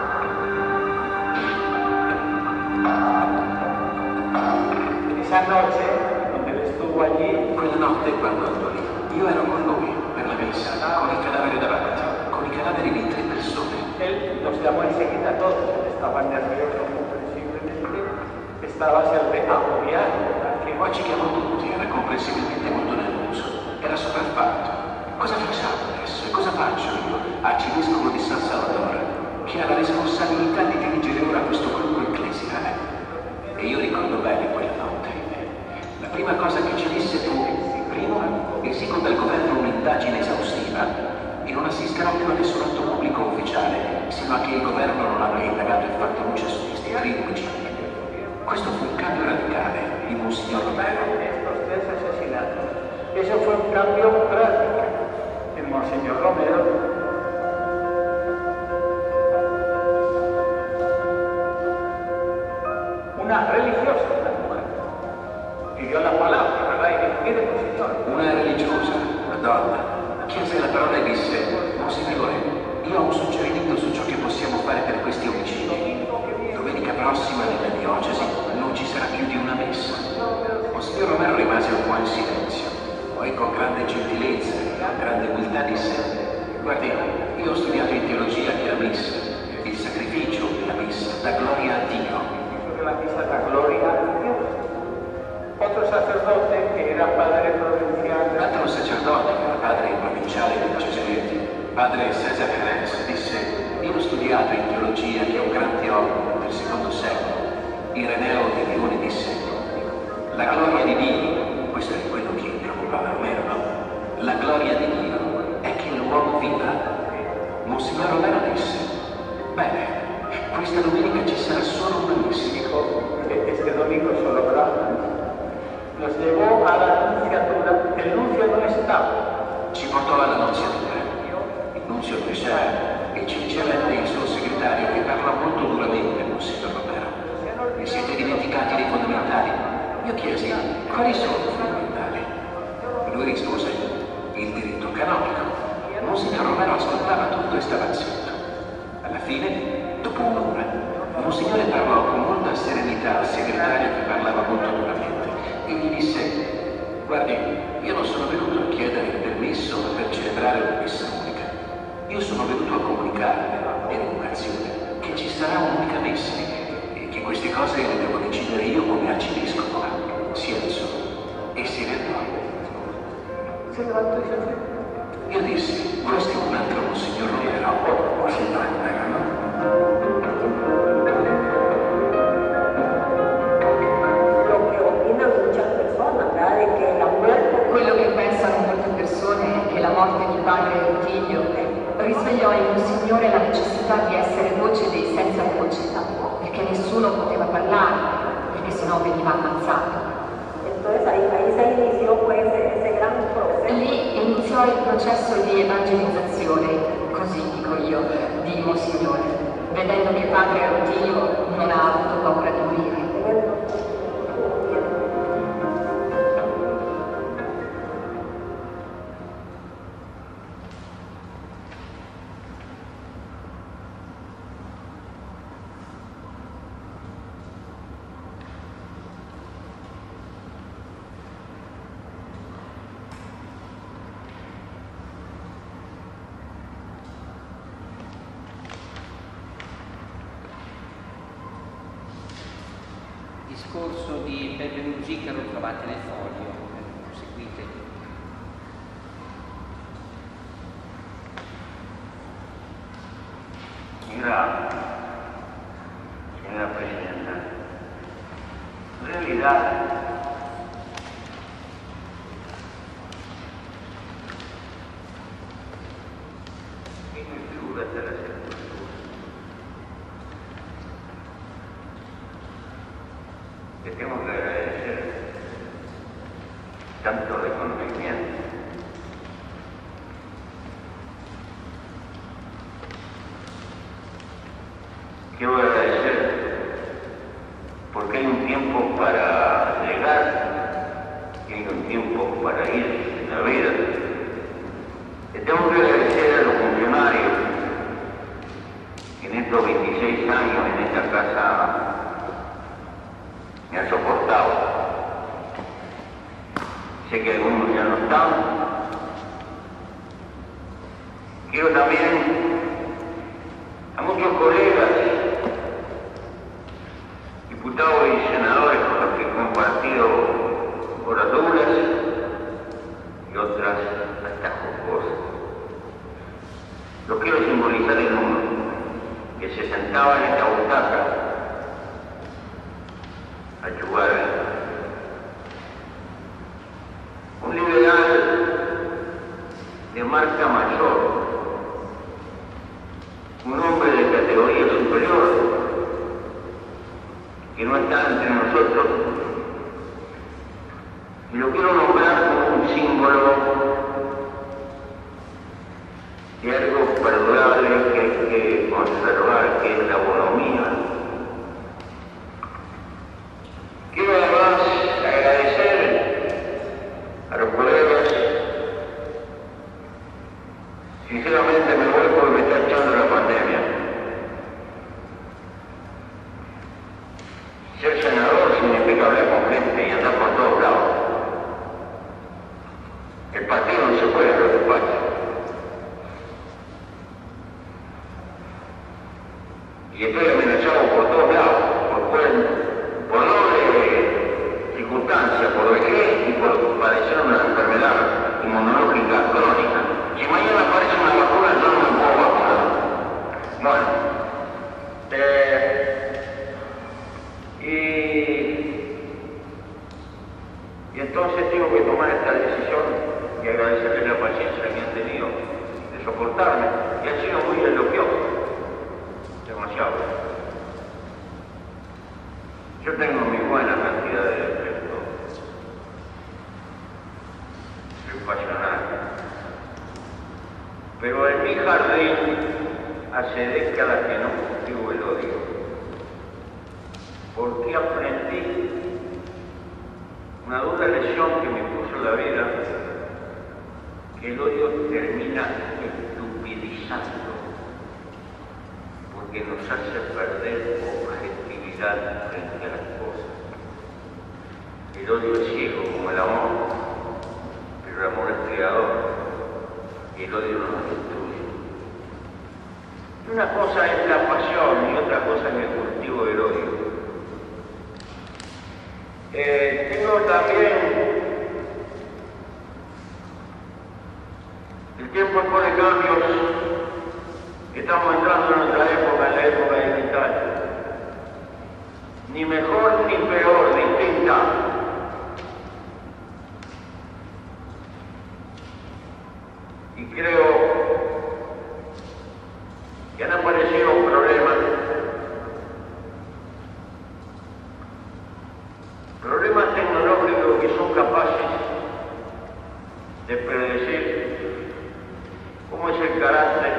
Esa noche, donde él estuvo allí, quella notte quando andò lì, io ero con lui per la messa, con il cadavere davanti, con i cadaveri di 3 persone. él nos llamó enseguida a todos. Él estaba nervioso, comprensiblemente, estaba agobiado. E poi ci chiamò tutti, era comprensibilmente molto nervoso, era sopraffatto. Cosa facciamo adesso? E cosa faccio io, arcivescovo di San Salvatore, che ha la responsabilità di dirigere ora questo gruppo ecclesiale? E io ricordo bene quella notte. La prima cosa che ci disse fu, primo, esigo dal governo un'indagine esaustiva e non assisterò più a nessun atto pubblico ufficiale, sino a che il governo non avrà indagato e fatto luce su questi terribili omicidi. Questo fu un cambio radicale di Monsignor Romero. Estos 3 asesinatos. Eso fue un cambio radical en Monseñor Romero. Una religiosa, una mujer, pidió la palabra, ¿verdad? Y pide posición. Una religiosa, una donna, chiese la parola e disse, Monsignore, io ho un suggerimento su ciò che possiamo fare per questi omicidi. Domenica prossima nella diocesi non ci sarà più di una messa. Monsignor Romero rimase un po' in silenzio, poi con grande gentilezza e con grande umiltà disse, guardi, io ho studiato in teologia che la messa, il sacrificio della messa, dà gloria a Dio. La misa da gloria a Dios. Otro sacerdote que era padre provincial. Un altro sacerdote che era padre provinciale dei Gesuiti, padre Cesare Jerez, disse, io ho studiato in teologia che è un gran teologo del II secolo. Ireneo di Lione disse, la gloria di Dio, questo è quello che preoccupava Romero, no? La gloria di Dio Monsignor Romero disse: bene, questa domenica ci sarà solo una messa. Dijo que este domingo solo habrá. Nos llevó a la nunciatura. El nuncio no estaba. Ci portò alla nunziatura. Il nunzio non c'era e ci ricevette il suo segretario che parla molto duramente, Monsignor Romero. Vi siete dimenticati dei fondamentali? Io chiesi: quali sono i fondamentali? Lui rispose: il diritto canonico. Monsignor Romero ascoltava tutto e stava zitto. Alla fine, dopo un'ora, Monsignore parlò con molta serenità al segretario che parlava molto duramente e gli disse: guardi, io non sono venuto a chiedere il permesso per celebrare una messa unica. Io sono venuto a comunicarle, in educazione, che ci sarà un'unica messa e che queste cose le devo decidere io come arcivescovo. Si alzò e si levò. Se levantó y se fue. Io dissi: questo è un altro Monsignor Romero. Monsignor Romero, no? Lo que opinan muchas personas, ¿verdad? De que la muerte. Quello che pensano molte persone è che la morte di padre Rutilio risvegliò in Monsignore la necessità di essere voce dei senza voce, perché nessuno poteva parlare, perché sennò veniva ammazzato. Entonces ahí se inició pues ese gran proceso. Lì iniziò il processo di evangelizzazione, così dico io, di Monsignore, vedendo che padre Rutilio non ha avuto paura di morire. Discorso di Peppe Mujica lo trovate nel foglio, seguite. Señora Presidenta, en realidad en mi figura de la sepultura le tengo que agradecer tanto reconocimiento. Quiero agradecer porque hay un tiempo para llegar y hay un tiempo para ir en la vida. Le tengo que agradecer a los funcionarios que en estos 26 años en esta casa me han soportado. Sé que algunos ya no están. Quiero también a muchos colegas, diputados y senadores con los que he compartido horas duras y otras hasta jocosas. Lo quiero simbolizar en uno, que se sentaba en esta butaca a jugar. Un liberal de marca mayor, un hombre de categoría superior, que no está entre nosotros, y lo quiero nombrar como un símbolo de algo perdurable que hay que conservar, que es la bonomía. Quiero además agradecer a los colegas. Sinceramente me voy porque me está echando la pandemia. Ser senador significa hablar con gente y andar por todos lados. El partido no se puede a los despachos. Y estoy amenazado por todos lados, por doble circunstancia, por vejez y por padecer una enfermedad inmunológica crónica. Si mañana aparece una vacuna, yo no me puedo vacunar. Bueno, y entonces tengo que tomar esta decisión y agradecerles la paciencia que han tenido de soportarme. Y ha sido muy Chávez. Yo tengo mi buena cantidad de defectos. Soy pasional. Pero en mi jardín hace décadas que no cultivo el odio. Porque aprendí una dura lección que me puso la vida, que el odio termina estupidizando, porque nos hace perder objetividad frente a las cosas. El odio es ciego como el amor, pero el amor es creador y el odio nos destruye. Una cosa es la pasión y otra cosa es el cultivo del odio. Tengo también el tiempo pone cambios. Estamos entrando en otra época, en la época digital. Ni mejor ni peor, distinta. Y creo que han aparecido problemas tecnológicos que son capaces de predecir cómo es el carácter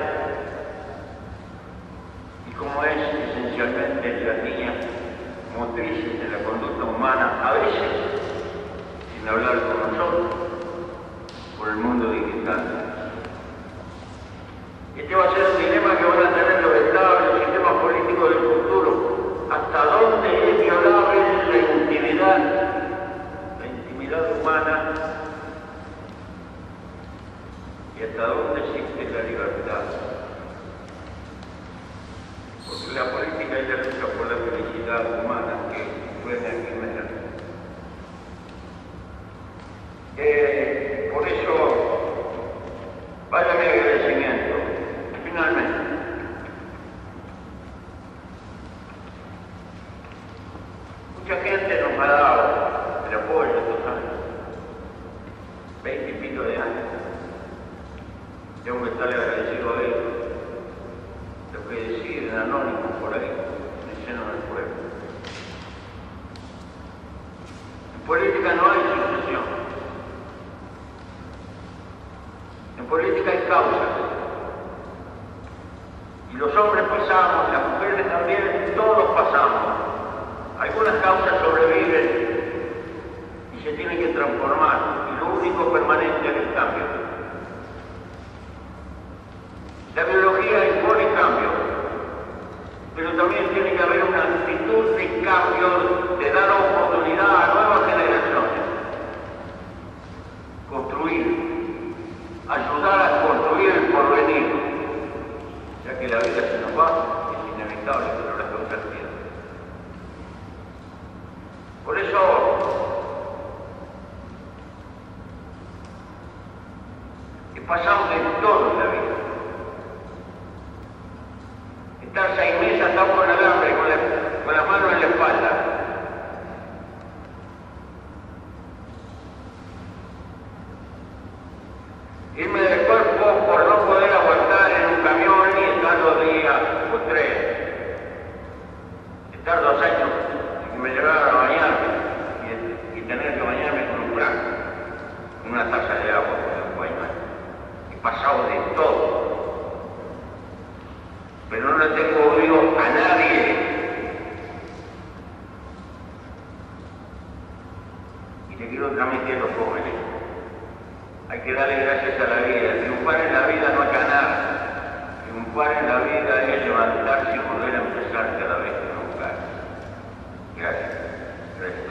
y cómo es esencialmente las líneas motrices de la conducta humana, a veces sin hablar con nosotros, por el mundo digital. Este va a ser un dilema que van a tener los estados y los sistemas políticos del futuro. ¿Hasta dónde es violable la intimidad humana? ¿Y hasta dónde existe la libertad? Porque la política es la lucha por la felicidad humana que suena quimera. Por eso, vaya mi agradecimiento. Finalmente, mucha gente nos ha dado el apoyo estos años, 20 y pico de años. Tengo que estarle agradecido a ellos. Lo que deciden anónimos por ahí, en el seno del pueblo. En política no hay sucesión. En política hay causas. Y los hombres pasamos, las mujeres también, todos pasamos. Algunas causas sobreviven y se tienen que transformar. Y lo único permanente es el cambio. La biología impone cambio, pero también tiene que haber una actitud de cambio, de dar oportunidad a nuevas generaciones. Construir, ayudar a construir el porvenir, ya que la vida se nos va, es inevitable, pero las cosas quedan. Por eso, he pasado de todo en la vida. Estar 6 meses atado con alambre, con la mano en la espalda. Irme del cuerpo por no poder aguantar en un camión y estar 2 días o 3. Estar 2 años y que me llevaran a bañarme y tener que bañarme con un brazo, con una taza de agua, con un pañuelo. He pasado de todo. Pero no le tengo odio a nadie. Y le quiero transmitir a los jóvenes. Hay que darle gracias a la vida. Triunfar en la vida no es ganar. Triunfar en la vida es levantarse y volver a empezar cada vez que no cae. Gracias. Gracias.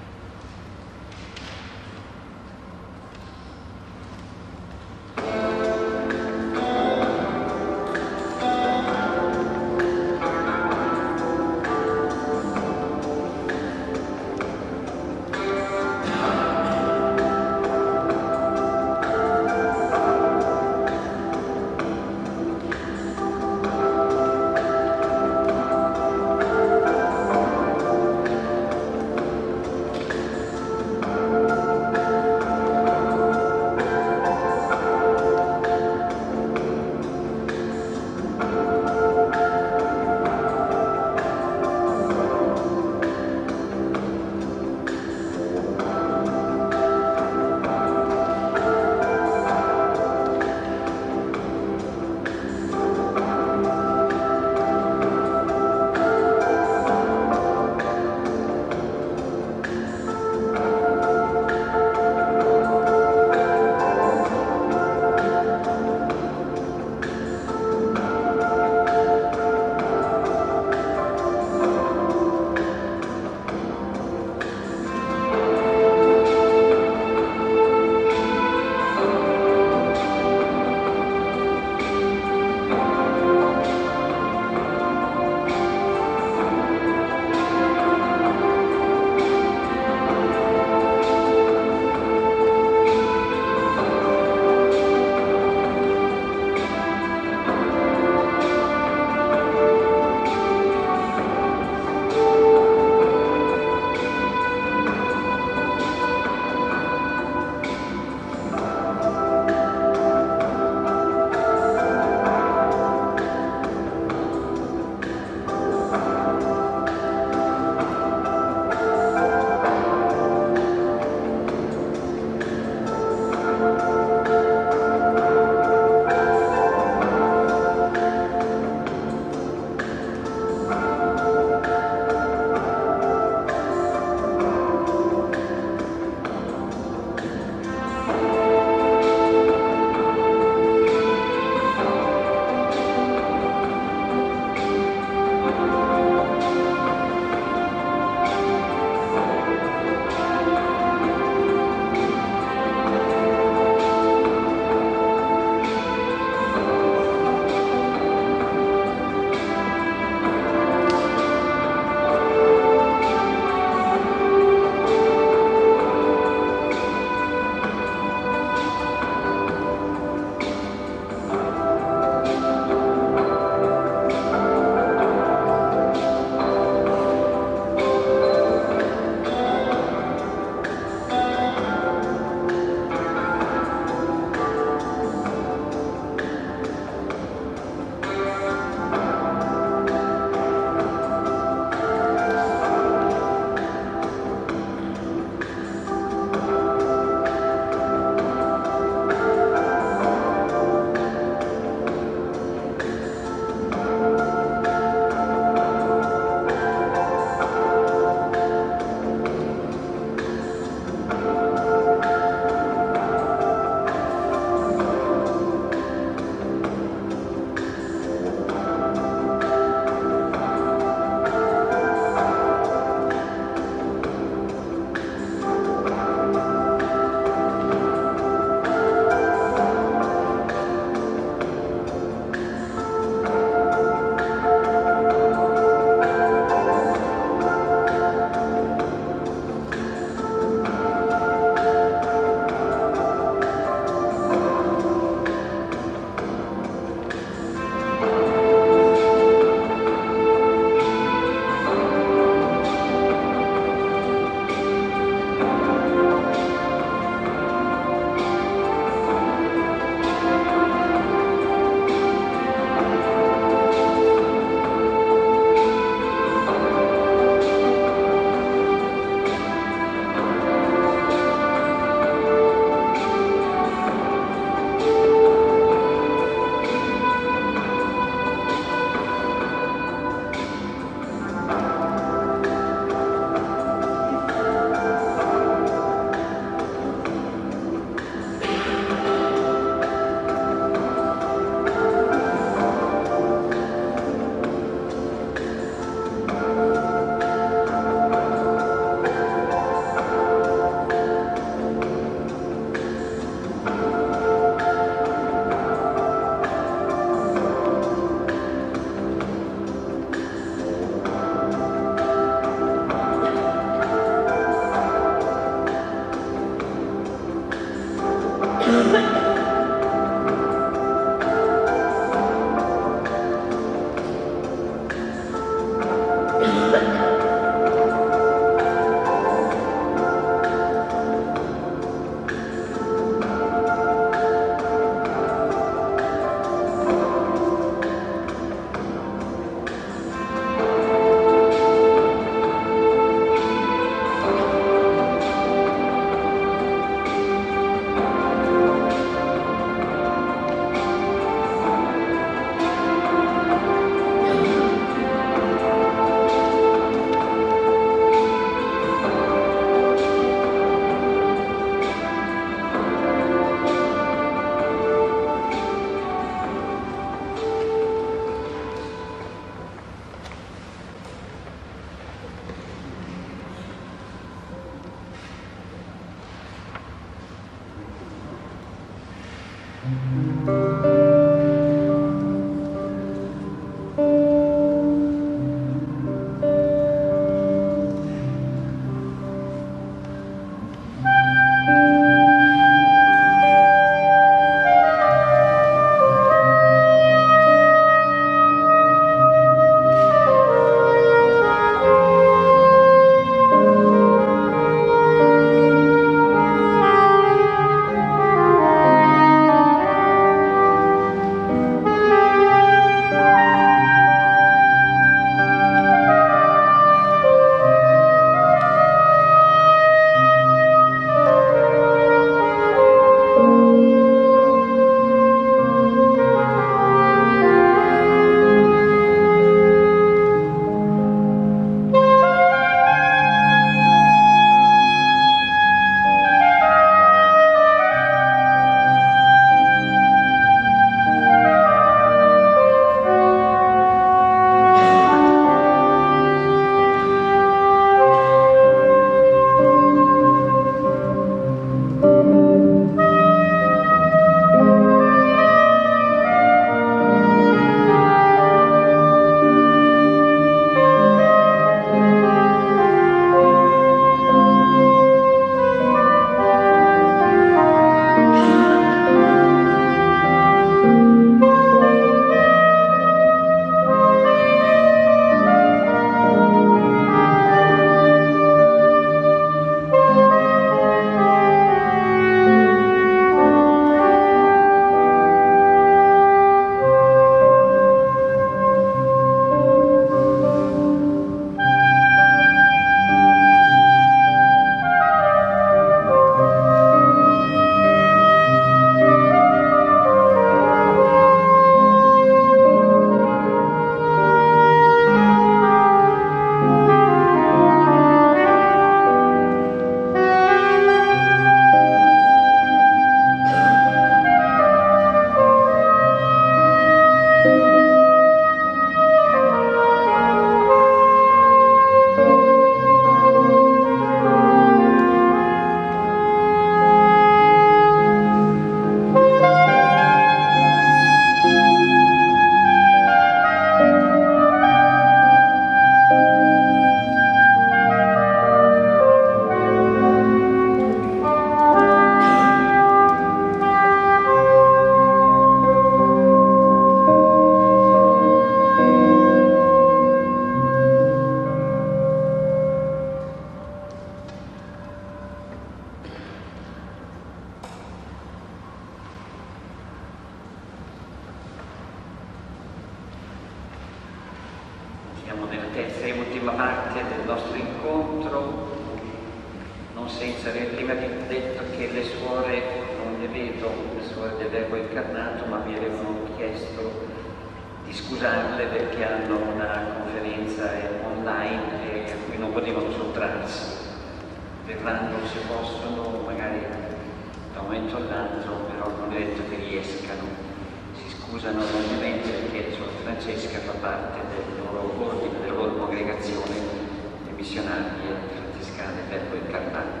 terza e ultima parte del nostro incontro, non senza aver prima detto che le suore, non le vedo, le suore del Verbo incarnato, ma mi avevano chiesto di scusarle perché hanno una conferenza online a cui non potevano sottrarsi. Verranno se possono, magari da un momento all'altro, però non è detto che riescano. Si scusano ovviamente perché Suor Francesca fa parte del loro ordine, della loro congregazione dei missionari francescani del Verbo incarnato.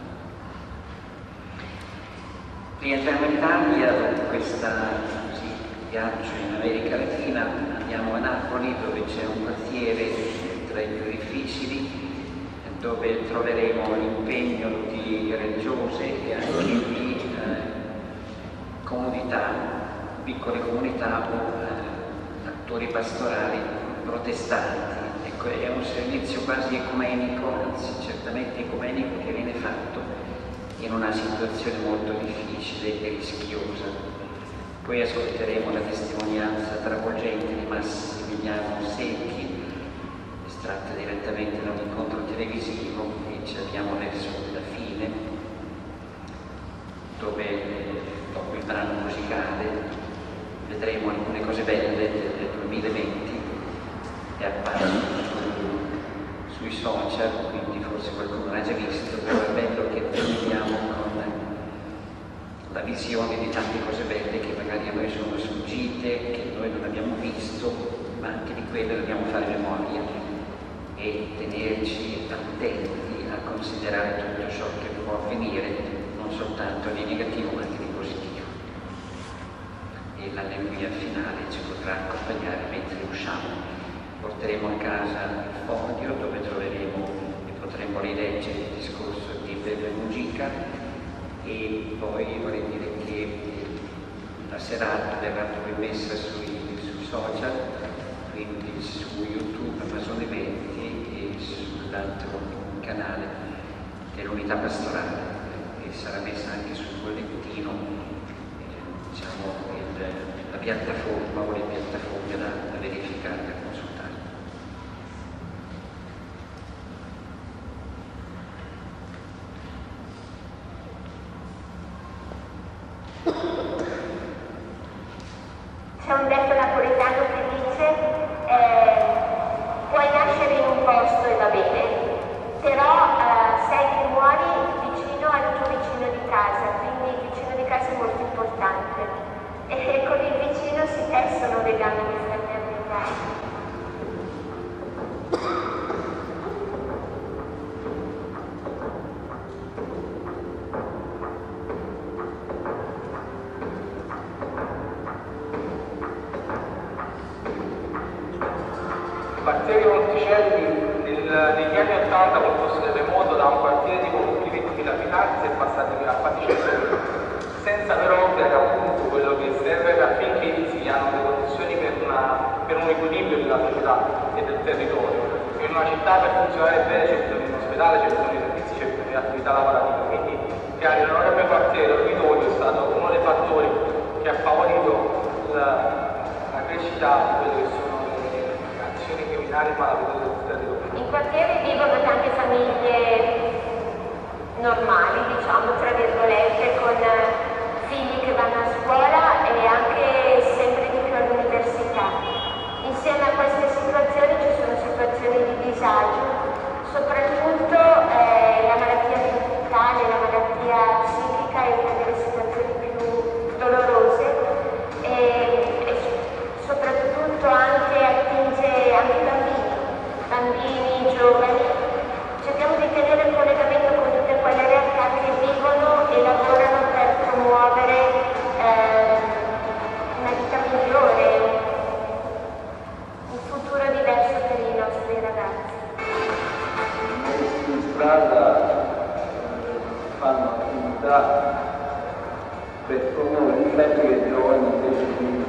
Rientriamo in Italia dopo questo viaggio in America Latina, andiamo a Napoli dove c'è un quartiere tra i più difficili, dove troveremo l'impegno di religiose e anche di comunità, piccole comunità o attori pastorali protestanti. Ecco, è un servizio quasi ecumenico, anzi certamente ecumenico, che viene fatto in una situazione molto difficile e rischiosa. Poi ascolteremo la testimonianza travolgente di Massimiliano Secchi, estratta direttamente da un incontro televisivo, e ci abbiamo verso la fine, dove dopo il brano musicale vedremo alcune cose belle del 2020 è apparso sui social, quindi forse qualcuno l'ha già visto, però è bello che terminiamo con la visione di tante cose belle che magari a noi sono sfuggite, che noi non abbiamo visto, ma anche di quelle dobbiamo fare memoria e tenerci attenti a considerare tutto ciò che può avvenire, non soltanto di negativo ma anche di positivo. E l'alleluia finale ci potrà accompagnare mentre usciamo. Porteremo a casa il foglio dove troveremo e potremo rileggere il discorso di Pepe Mujica, e poi vorrei dire che la serata verrà poi messa sui social, quindi su YouTube, Amazon Eventi e sull'altro canale dell'unità pastorale, e sarà messa anche sul bollettino, diciamo, la piattaforma o le piattaforme da verificare, da consultare. C'è un detto napoletano che dice puoi nascere in un posto e va bene, però sei che muori vicino al tuo vicino di casa, quindi il vicino di casa è molto importante e con il vicino si tessono legami di fraternità. I quartieri Monticelli negli anni 80, col posto del terremoto, da un quartiere di poco più di 20.000 abitanti è passato a quasi 100.000, senza però ottenere appunto quello che serve affinché si diano le condizioni per un equilibrio della società e del territorio. In una città per funzionare bene c'è bisogno di un ospedale, c'è bisogno di servizi, c'è bisogno di attività lavorative, quindi creare l'onorevole quartiere Orvitorio è stato uno dei fattori che ha favorito la crescita di quelle che sono criminali malavitosi del territorio. In quartiere vivono tante famiglie normali, diciamo, tra virgolette, con figli che vanno a scuola e anche sempre di più all'università. Insieme a queste situazioni ci sono situazioni di disagio, soprattutto la malattia mentale, la malattia psichica è una delle situazioni più dolorose e soprattutto anche attinge anche bambini, giovani. Cerchiamo di tenere il collegamento con tutte quelle realtà che vivono e lavorano per promuovere una vita migliore, un futuro diverso per i nostri ragazzi. In strada fanno attività per promuovere il fatto che i giovani invece di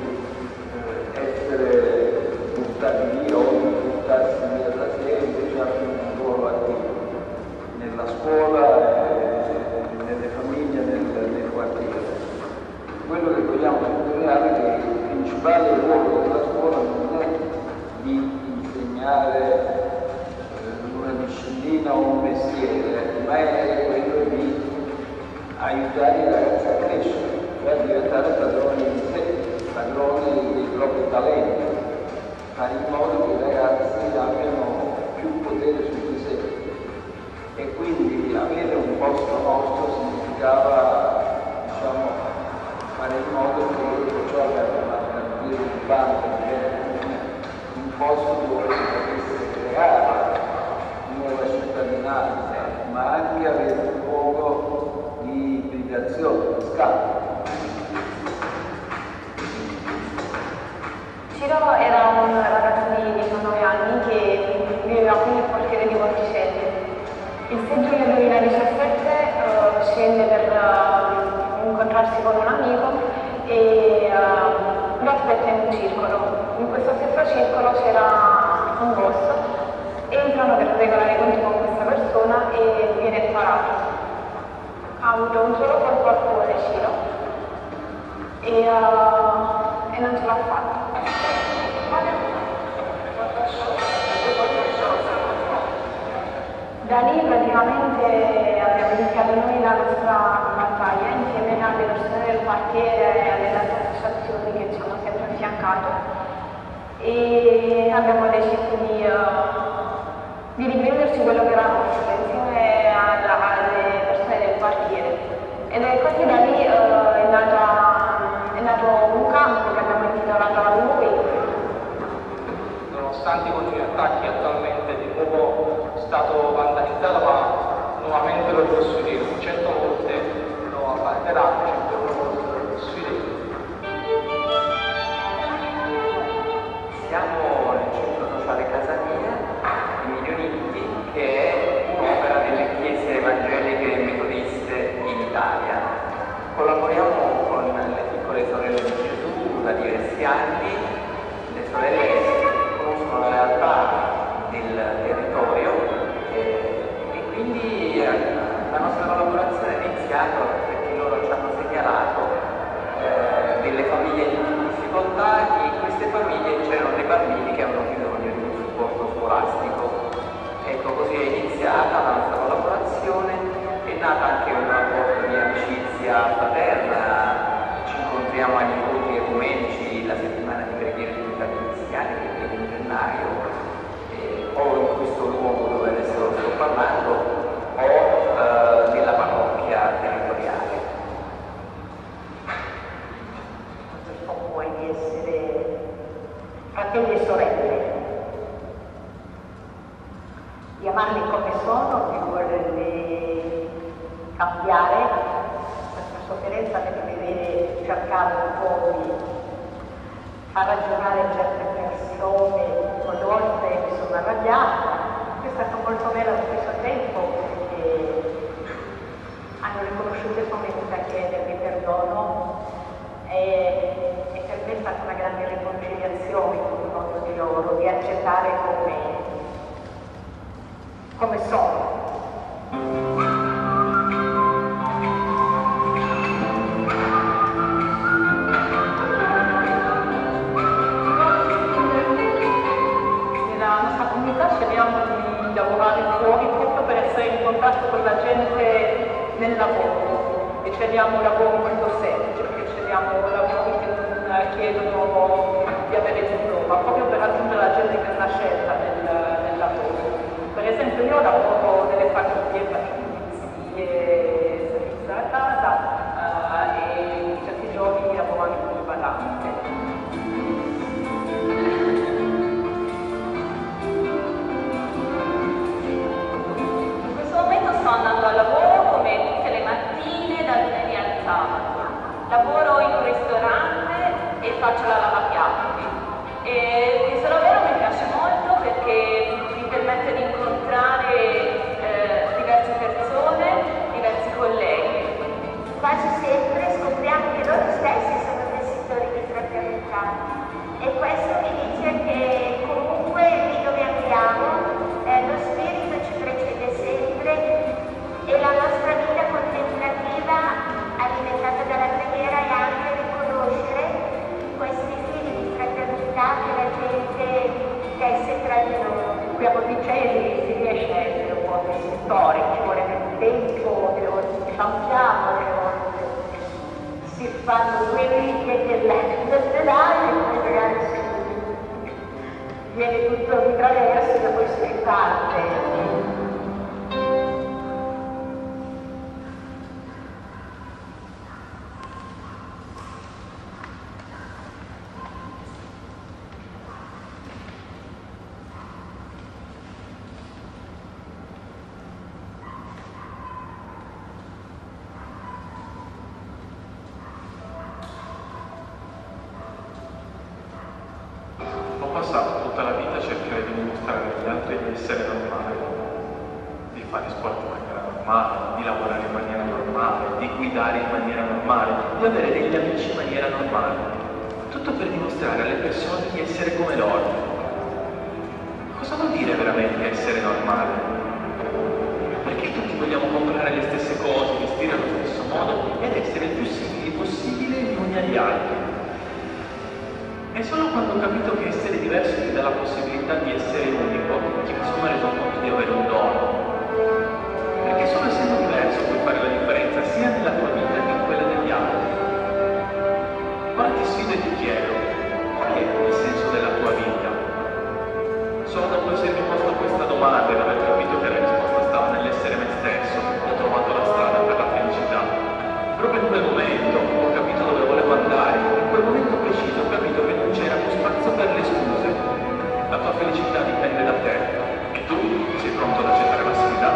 essere buttati via o di buttarsi via da sé, invece hanno un ruolo attivo nella scuola, nelle famiglie, nel quartiere. Quello che vogliamo sottolineare è che il principale ruolo della scuola non è di insegnare a un mestiere, ma è quello di aiutare i ragazzi a crescere, cioè a diventare padroni di sé, padroni dei propri talenti, fare in modo che i ragazzi abbiano più potere su di sé. E quindi avere un posto nostro significava, diciamo, fare in modo che ciò che aveva dire un banco, un posto dove si potesse creare nuova cittadinanza, ma anche avere un luogo di ibridazione, di scambio. Ciro era un ragazzo di 19 anni che viveva qui nel quartiere di Monticelli. Il 6 giugno 2017 scende per incontrarsi con un amico e lo aspetta in un circolo. In questo stesso circolo c'era un boss, entrano per regolare i conti con questa persona e viene sparato. Ha avuto un solo colpo al cuore Ciro e non ce l'ha fatta. Da lì praticamente abbiamo iniziato noi la nostra battaglia insieme alle persone del quartiere e alle altre associazioni che ci hanno sempre affiancato e abbiamo deciso di riprenderci quello che era nostro insieme alle persone del quartiere. Ed è così da lì è nato un campo che abbiamo intitolato a lui. Nonostante i continui attacchi, attualmente di nuovo è stato vandalizzato, ma nuovamente lo ricostruiremo. 100 volte lo abbatteranno, 100 volte lo ricostruiremo. Siamo nel centro sociale Casa Mia di Milionitti, che è un'opera delle chiese evangeliche e metodiste in Italia. Collaboriamo con le piccole sorelle di Gesù da diversi anni, le sorelle conoscono la realtà del territorio e quindi la nostra collaborazione è iniziata perché loro ci hanno segnalato delle famiglie in difficoltà e in queste famiglie c'erano dei bambini che avevano bisogno di un supporto scolastico. Ecco, così è iniziata la nostra collaborazione, è nata anche un rapporto di amicizia fraterna, ci incontriamo agli incontri ecumenici la settimana di preghiera di tutti i cristiani che viene in gennaio, o in questo luogo dove adesso sto parlando, o nella parrocchia territoriale. Sono poi di essere fratelli e sorelle, di amarli come sono, di volerli cambiare. Questa sofferenza mi deve cercare un po' di far ragionare certe persone, con volte mi sono arrabbiata. Questo è stato molto bello allo stesso tempo perché hanno riconosciuto come venuta a chiedermi perdono e per me è stata una grande riconciliazione con conto di loro, di accettare come sono. Nella nostra comunità cerchiamo di lavorare fuori proprio per essere in contatto con la gente nel lavoro e cerchiamo un lavoro molto semplice perché cerchiamo lavori che non chiedono di avere diploma, proprio per raggiungere la gente che è una scelta nel lavoro. Per esempio io lavoro nelle famiglie, faccio pulizie, servizio alla casa e certi giorni lavoro anche come badante. In questo momento sto andando al lavoro come tutte le mattine, dal lunedì al sabato. Lavoro in un ristorante e faccio la lavapiatti. E questo lavoro mi piace molto perché mi permette di incontrare diverse persone, diversi colleghi. Quasi sempre scopriamo che loro stessi sono tessitori di fraternità e questo mi dice che comunque lì dove andiamo lo spirito ci precede sempre e la nostra vita contemplativa alimentata dalla preghiera è anche riconoscere questi fili di fraternità che la gente tesse tra di loro. Qui a Monticelli si riesce a essere un po' storie, ci vuole più tempo, cambiamo le volte, si fanno 2 righe dell'ospedale e poi magari viene tutto di traverso e da poi si riparte. Ho passato tutta la vita a cercare di dimostrare agli altri di essere normale, di fare sport in maniera normale, di lavorare in maniera normale, di guidare in maniera normale, di avere degli amici in maniera normale. Tutto per dimostrare alle persone di essere come loro. Cosa vuol dire veramente essere normale? Perché tutti vogliamo comprare le stesse cose, vestire allo stesso modo ed essere il più simili possibile gli uni agli altri. E solo quando ho capito che essere diverso ti dà la possibilità di essere unico, che mi sono reso conto di avere un dono. Perché solo essendo diverso puoi fare la differenza sia nella tua vita che in quella degli altri. Ora ti sfido e ti chiedo, qual è il senso della tua vita? Solo dopo essermi posto questa domanda ed aver capito che la risposta stava nell'essere me stesso, ho trovato la strada per la felicità. Proprio in quel momento ho capito dove volevo andare, in quel momento preciso ho capito che non c'era più spazio per le scuse. La tua felicità dipende da te e tu sei pronto ad accettare la sfida?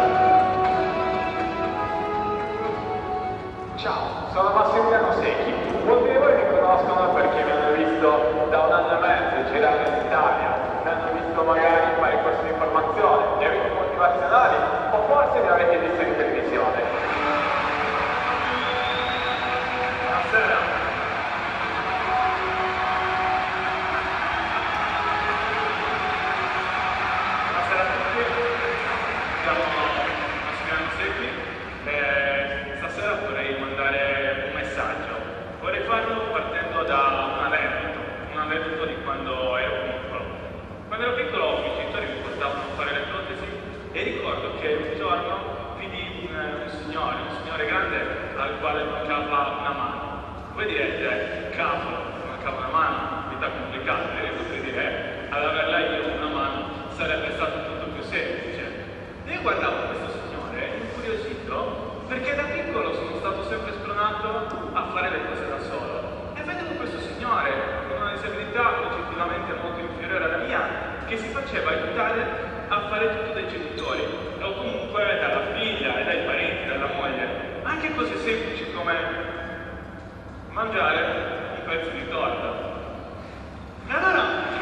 Ciao, sono Massimiliano Secchi. Molti di voi mi conoscono perché mi hanno visto da 1 anno e mezzo girare in Italia, mi hanno visto magari fare corsi di formazione, di eventi motivazionali o forse mi avete visto in televisione. Buonasera. Buonasera a tutti. Siamo Massimiliano Secchi e stasera vorrei mandare un messaggio. Vorrei farlo partendo da un aneddoto di quando ero piccolo. Quando ero piccolo i genitori mi portavano a fare le protesi e ricordo che un giorno vidi un signore grande al quale mancava una mano. Voi direte, cavolo, mancava una mano, vita complicata, e io potrei dire, ad averla io una mano sarebbe stato tutto più semplice. E io guardavo questo signore, incuriosito, perché da piccolo sono stato sempre spronato a fare le cose da solo. E vedevo questo signore con una disabilità oggettivamente molto inferiore alla mia, che si faceva aiutare a fare tutto dai genitori, o comunque dalla figlia e dai parenti, dalla moglie. Anche cose semplici come mangiare un pezzo di torta. E allora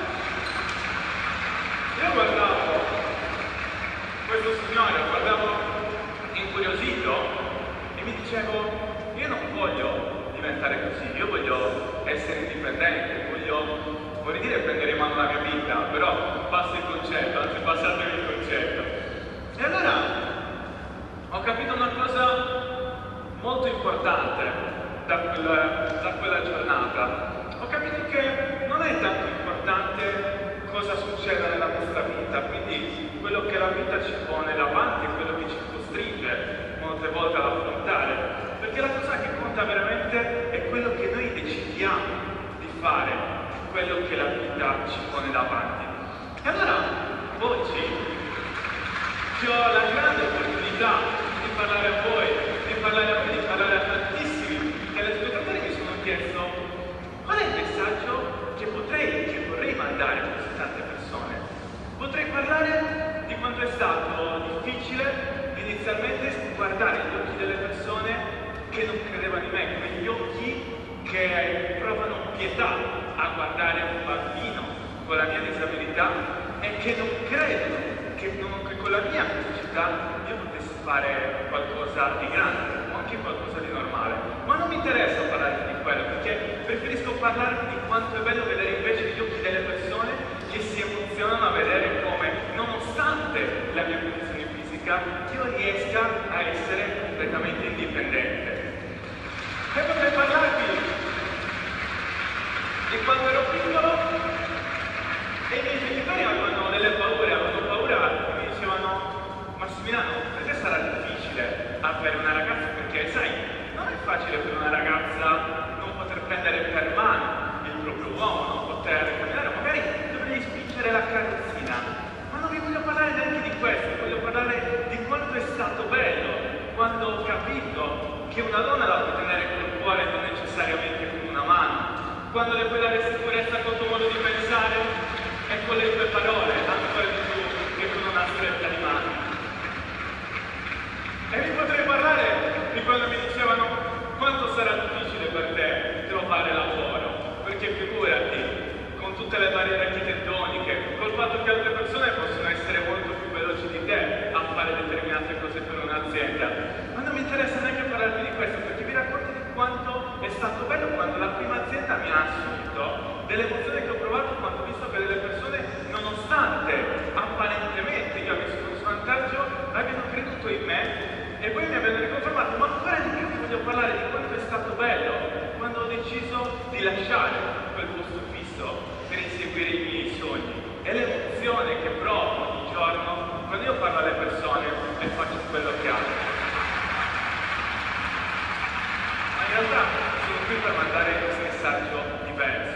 io guardavo questo signore, guardavo incuriosito e mi dicevo, io non voglio diventare così, io voglio essere indipendente, vorrei dire prendere in mano la mia vita, però passa il concetto, anzi passatemi il concetto. E allora ho capito una cosa molto importante da quella giornata. Ho capito che non è tanto importante cosa succede nella nostra vita, quindi quello che la vita ci pone davanti, quello che ci costringe molte volte ad affrontare, perché la cosa che conta veramente è quello che noi decidiamo di fare, quello che la vita ci pone davanti. E allora oggi ho la grande opportunità di parlare a voi, di parlare a tantissimi telespettatori che mi sono chiesto qual è il messaggio che vorrei mandare a queste tante persone. Potrei parlare di quanto è stato difficile inizialmente guardare gli occhi delle persone che non credevano in me, quegli occhi che provano pietà a guardare un bambino con la mia disabilità e che non credono che con la mia capacità io potessi fare qualcosa di grande o anche qualcosa di normale. Ma non mi interessa parlare di quello, perché preferisco parlarvi di quanto è bello vedere invece gli occhi delle persone che si emozionano a vedere come, nonostante la mia condizione fisica, io riesca a essere completamente indipendente. E vorrei parlarvi di quando ero piccolo e i miei genitori avevano delle paure, avevano paura e mi dicevano: Massimiliano, perché sarà per una ragazza, perché sai, non è facile per una ragazza non poter prendere per mano il proprio uomo, non poter camminare, magari dovergli spingere la carrozzina. Ma non vi voglio parlare neanche di questo, voglio parlare di quanto è stato bello quando ho capito che una donna la puoi tenere col cuore e non necessariamente con una mano, quando le puoi dare sicurezza col tuo modo di pensare e con le tue parole, ancora di più che con una stretta di mano. E vi potrei parlare di quando mi dicevano quanto sarà difficile per te trovare lavoro, perché figurati, con tutte le barriere architettoniche, col fatto che altre persone possono essere molto più veloci di te a fare determinate cose per un'azienda. Ma non mi interessa neanche parlarvi di questo, perché vi racconto di quanto è stato bello quando la prima azienda mi ha assunto, delle emozioni che ho provato quando ho visto che delle persone, nonostante apparentemente io avessi un svantaggio, abbiano creduto in me e poi mi abbiano riconfermato. Ma ancora di più vi voglio parlare di quanto è stato bello quando ho deciso di lasciare quel posto fisso per inseguire i miei sogni, e l'emozione che provo ogni giorno quando io parlo alle persone e faccio quello che hanno. Ma in realtà sono qui per mandare un messaggio diverso,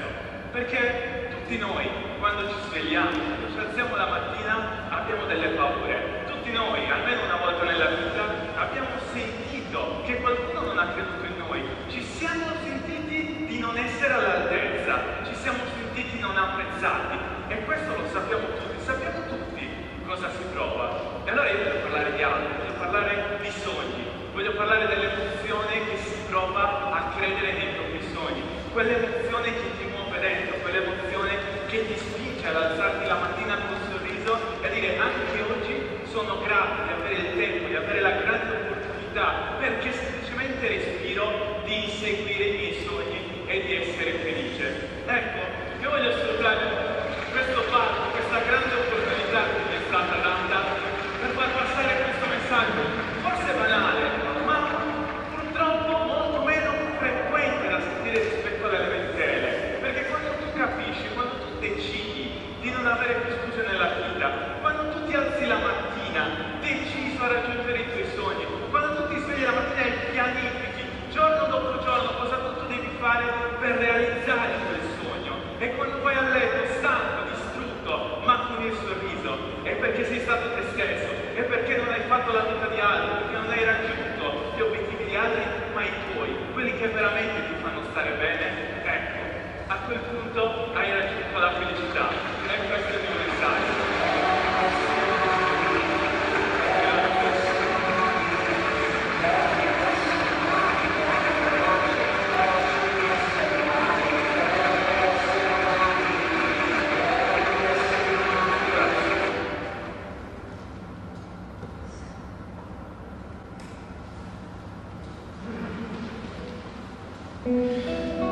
perché tutti noi, quando ci svegliamo, quando ci alziamo la mattina, abbiamo delle paure. Tutti noi, almeno una volta nella vita, abbiamo sentito che qualcuno non ha creduto in noi, ci siamo sentiti di non essere all'altezza, ci siamo sentiti non apprezzati, e questo lo sappiamo tutti cosa si prova. E allora io voglio parlare di altro, voglio parlare di sogni, voglio parlare dell'emozione che si prova a credere nei propri sogni, quell'emozione che ti muove dentro, quell'emozione che ti spinge ad alzarti la mattina con un sorriso e a dire: anche oggi sono grato di avere il tempo, di avere la grande opportunità, perché semplicemente respiro, di inseguire i miei sogni e di essere felice. Ecco, io voglio sfruttare questo fatto, questa grande opportunità che mi è stata data per far passare questo messaggio, forse banale, ma purtroppo molto meno frequente da sentire rispetto alle lamentele, perché quando tu capisci, quando tu decidi di non avere più scuse nella vita, quando tu ti alzi la mattina deciso a raggiungere i tuoi sogni, quando tu ti svegli la mattina e pianifichi giorno dopo giorno cosa tu devi fare per realizzare quel sogno, e quando vai a letto stanco, distrutto, ma con il sorriso, è perché sei stato te stesso, è perché non hai fatto la vita di altri, perché non hai raggiunto gli obiettivi di altri, ma i tuoi, quelli che veramente ti fanno stare bene. Ecco, a quel punto hai raggiunto la felicità. E questo è il mio messaggio. Grazie.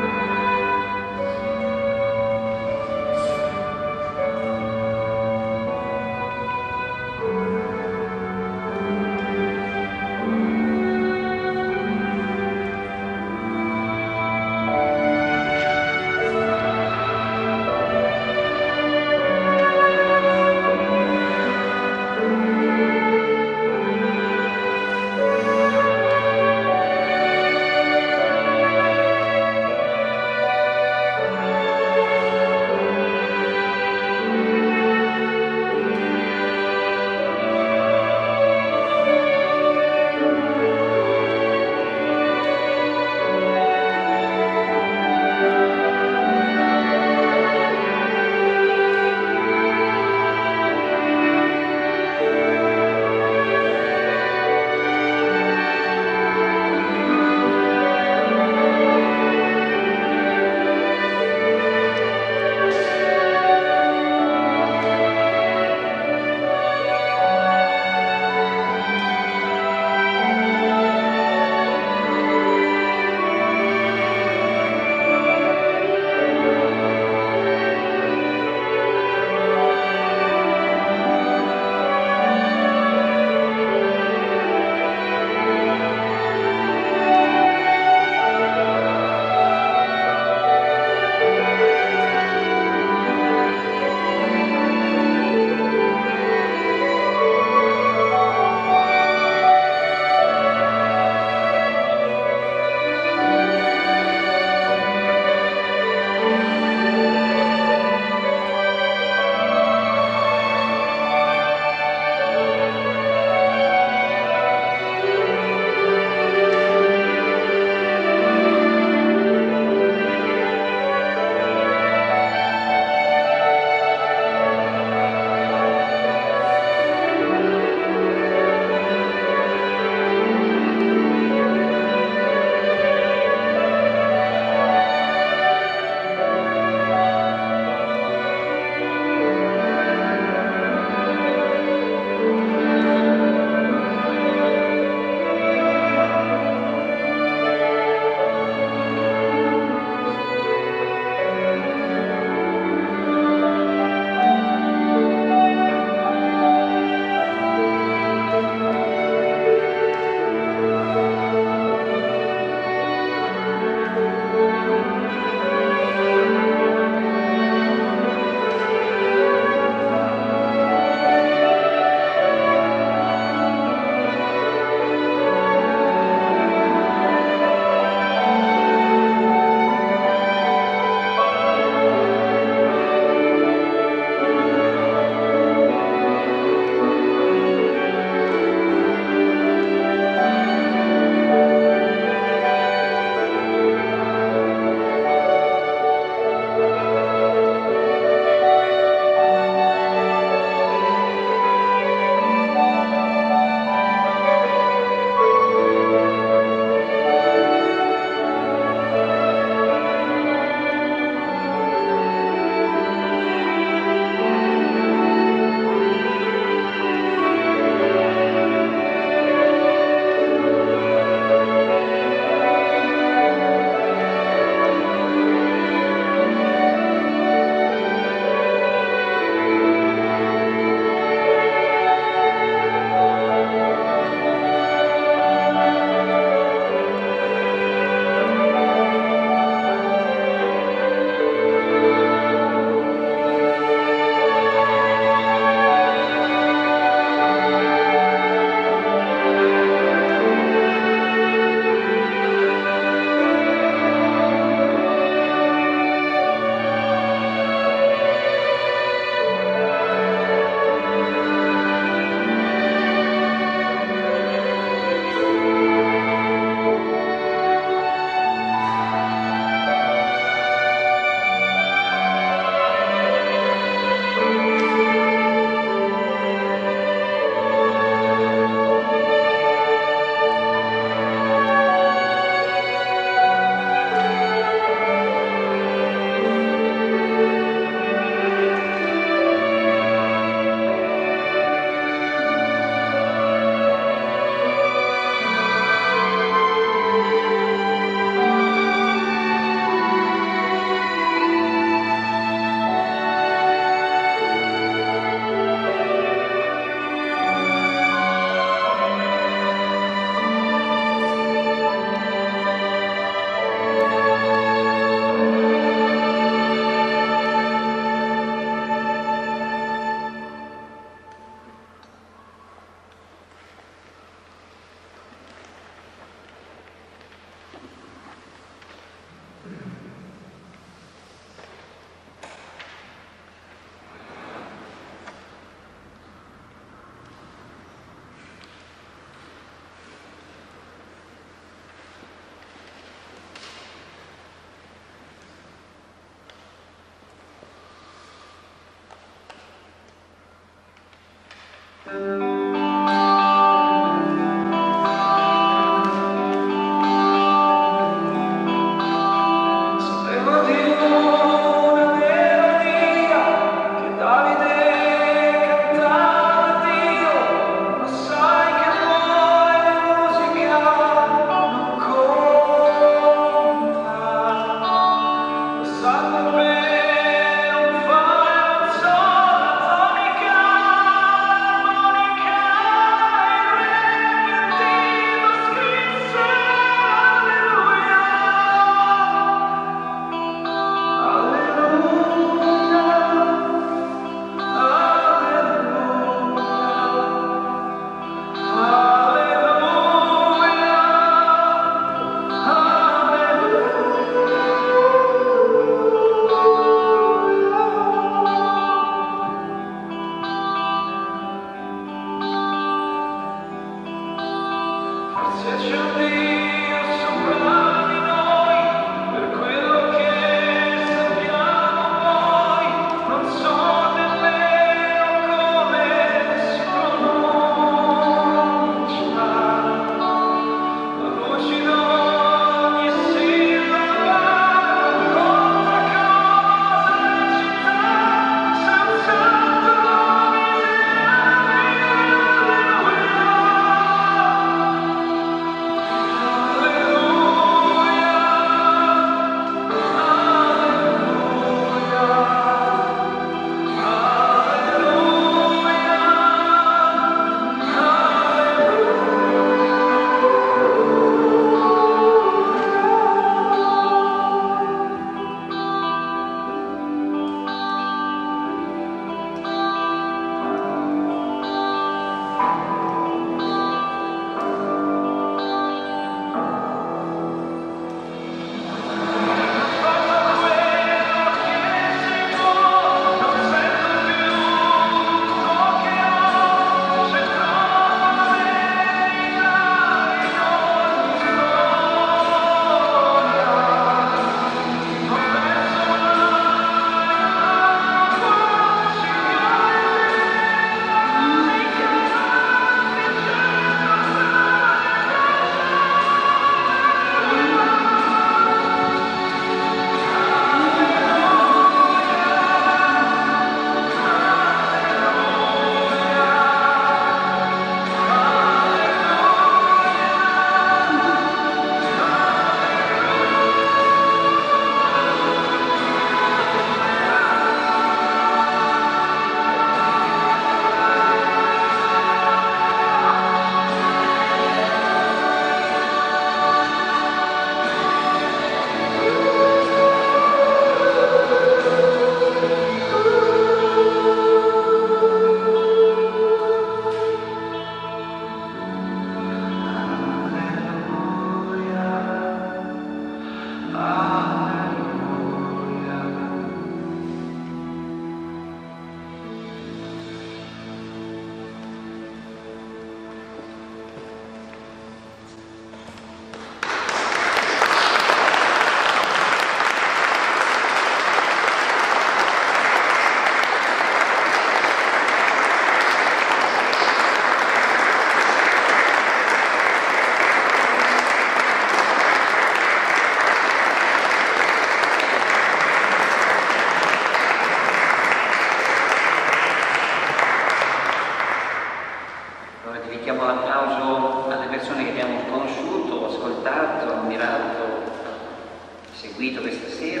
seguito questa sera,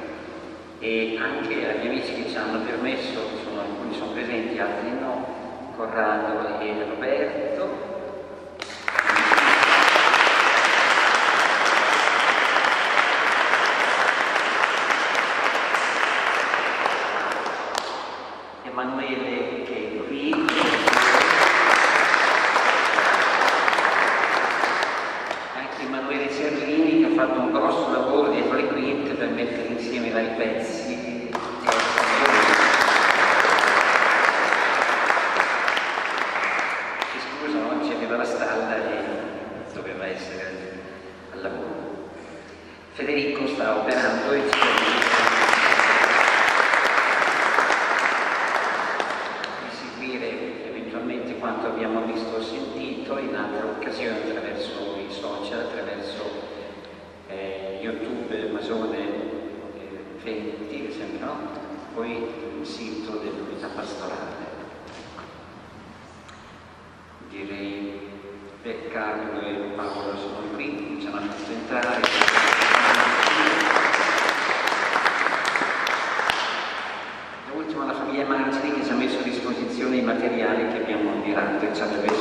e anche agli amici che ci hanno permesso, alcuni sono presenti, altri no, Corrado e Roberto. Emanuele che è qui, anche Emanuele Serlini che ha fatto un grosso lavoro dietro le quinte per mettere insieme i vari pezzi. Ci scusa, oggi aveva la stalla e doveva essere al lavoro. Federico sta operando e ci quanto abbiamo visto o sentito in altre occasioni attraverso i social, attraverso YouTube, Masone 20, mi sembra, no? Poi il sito dell'unità pastorale. Direi che Carlo e Paolo sono qui, ci hanno fatto entrare. Da ultimo la famiglia Margini che ci ha messo a disposizione i materiali che abbiamo ammirato e ci ha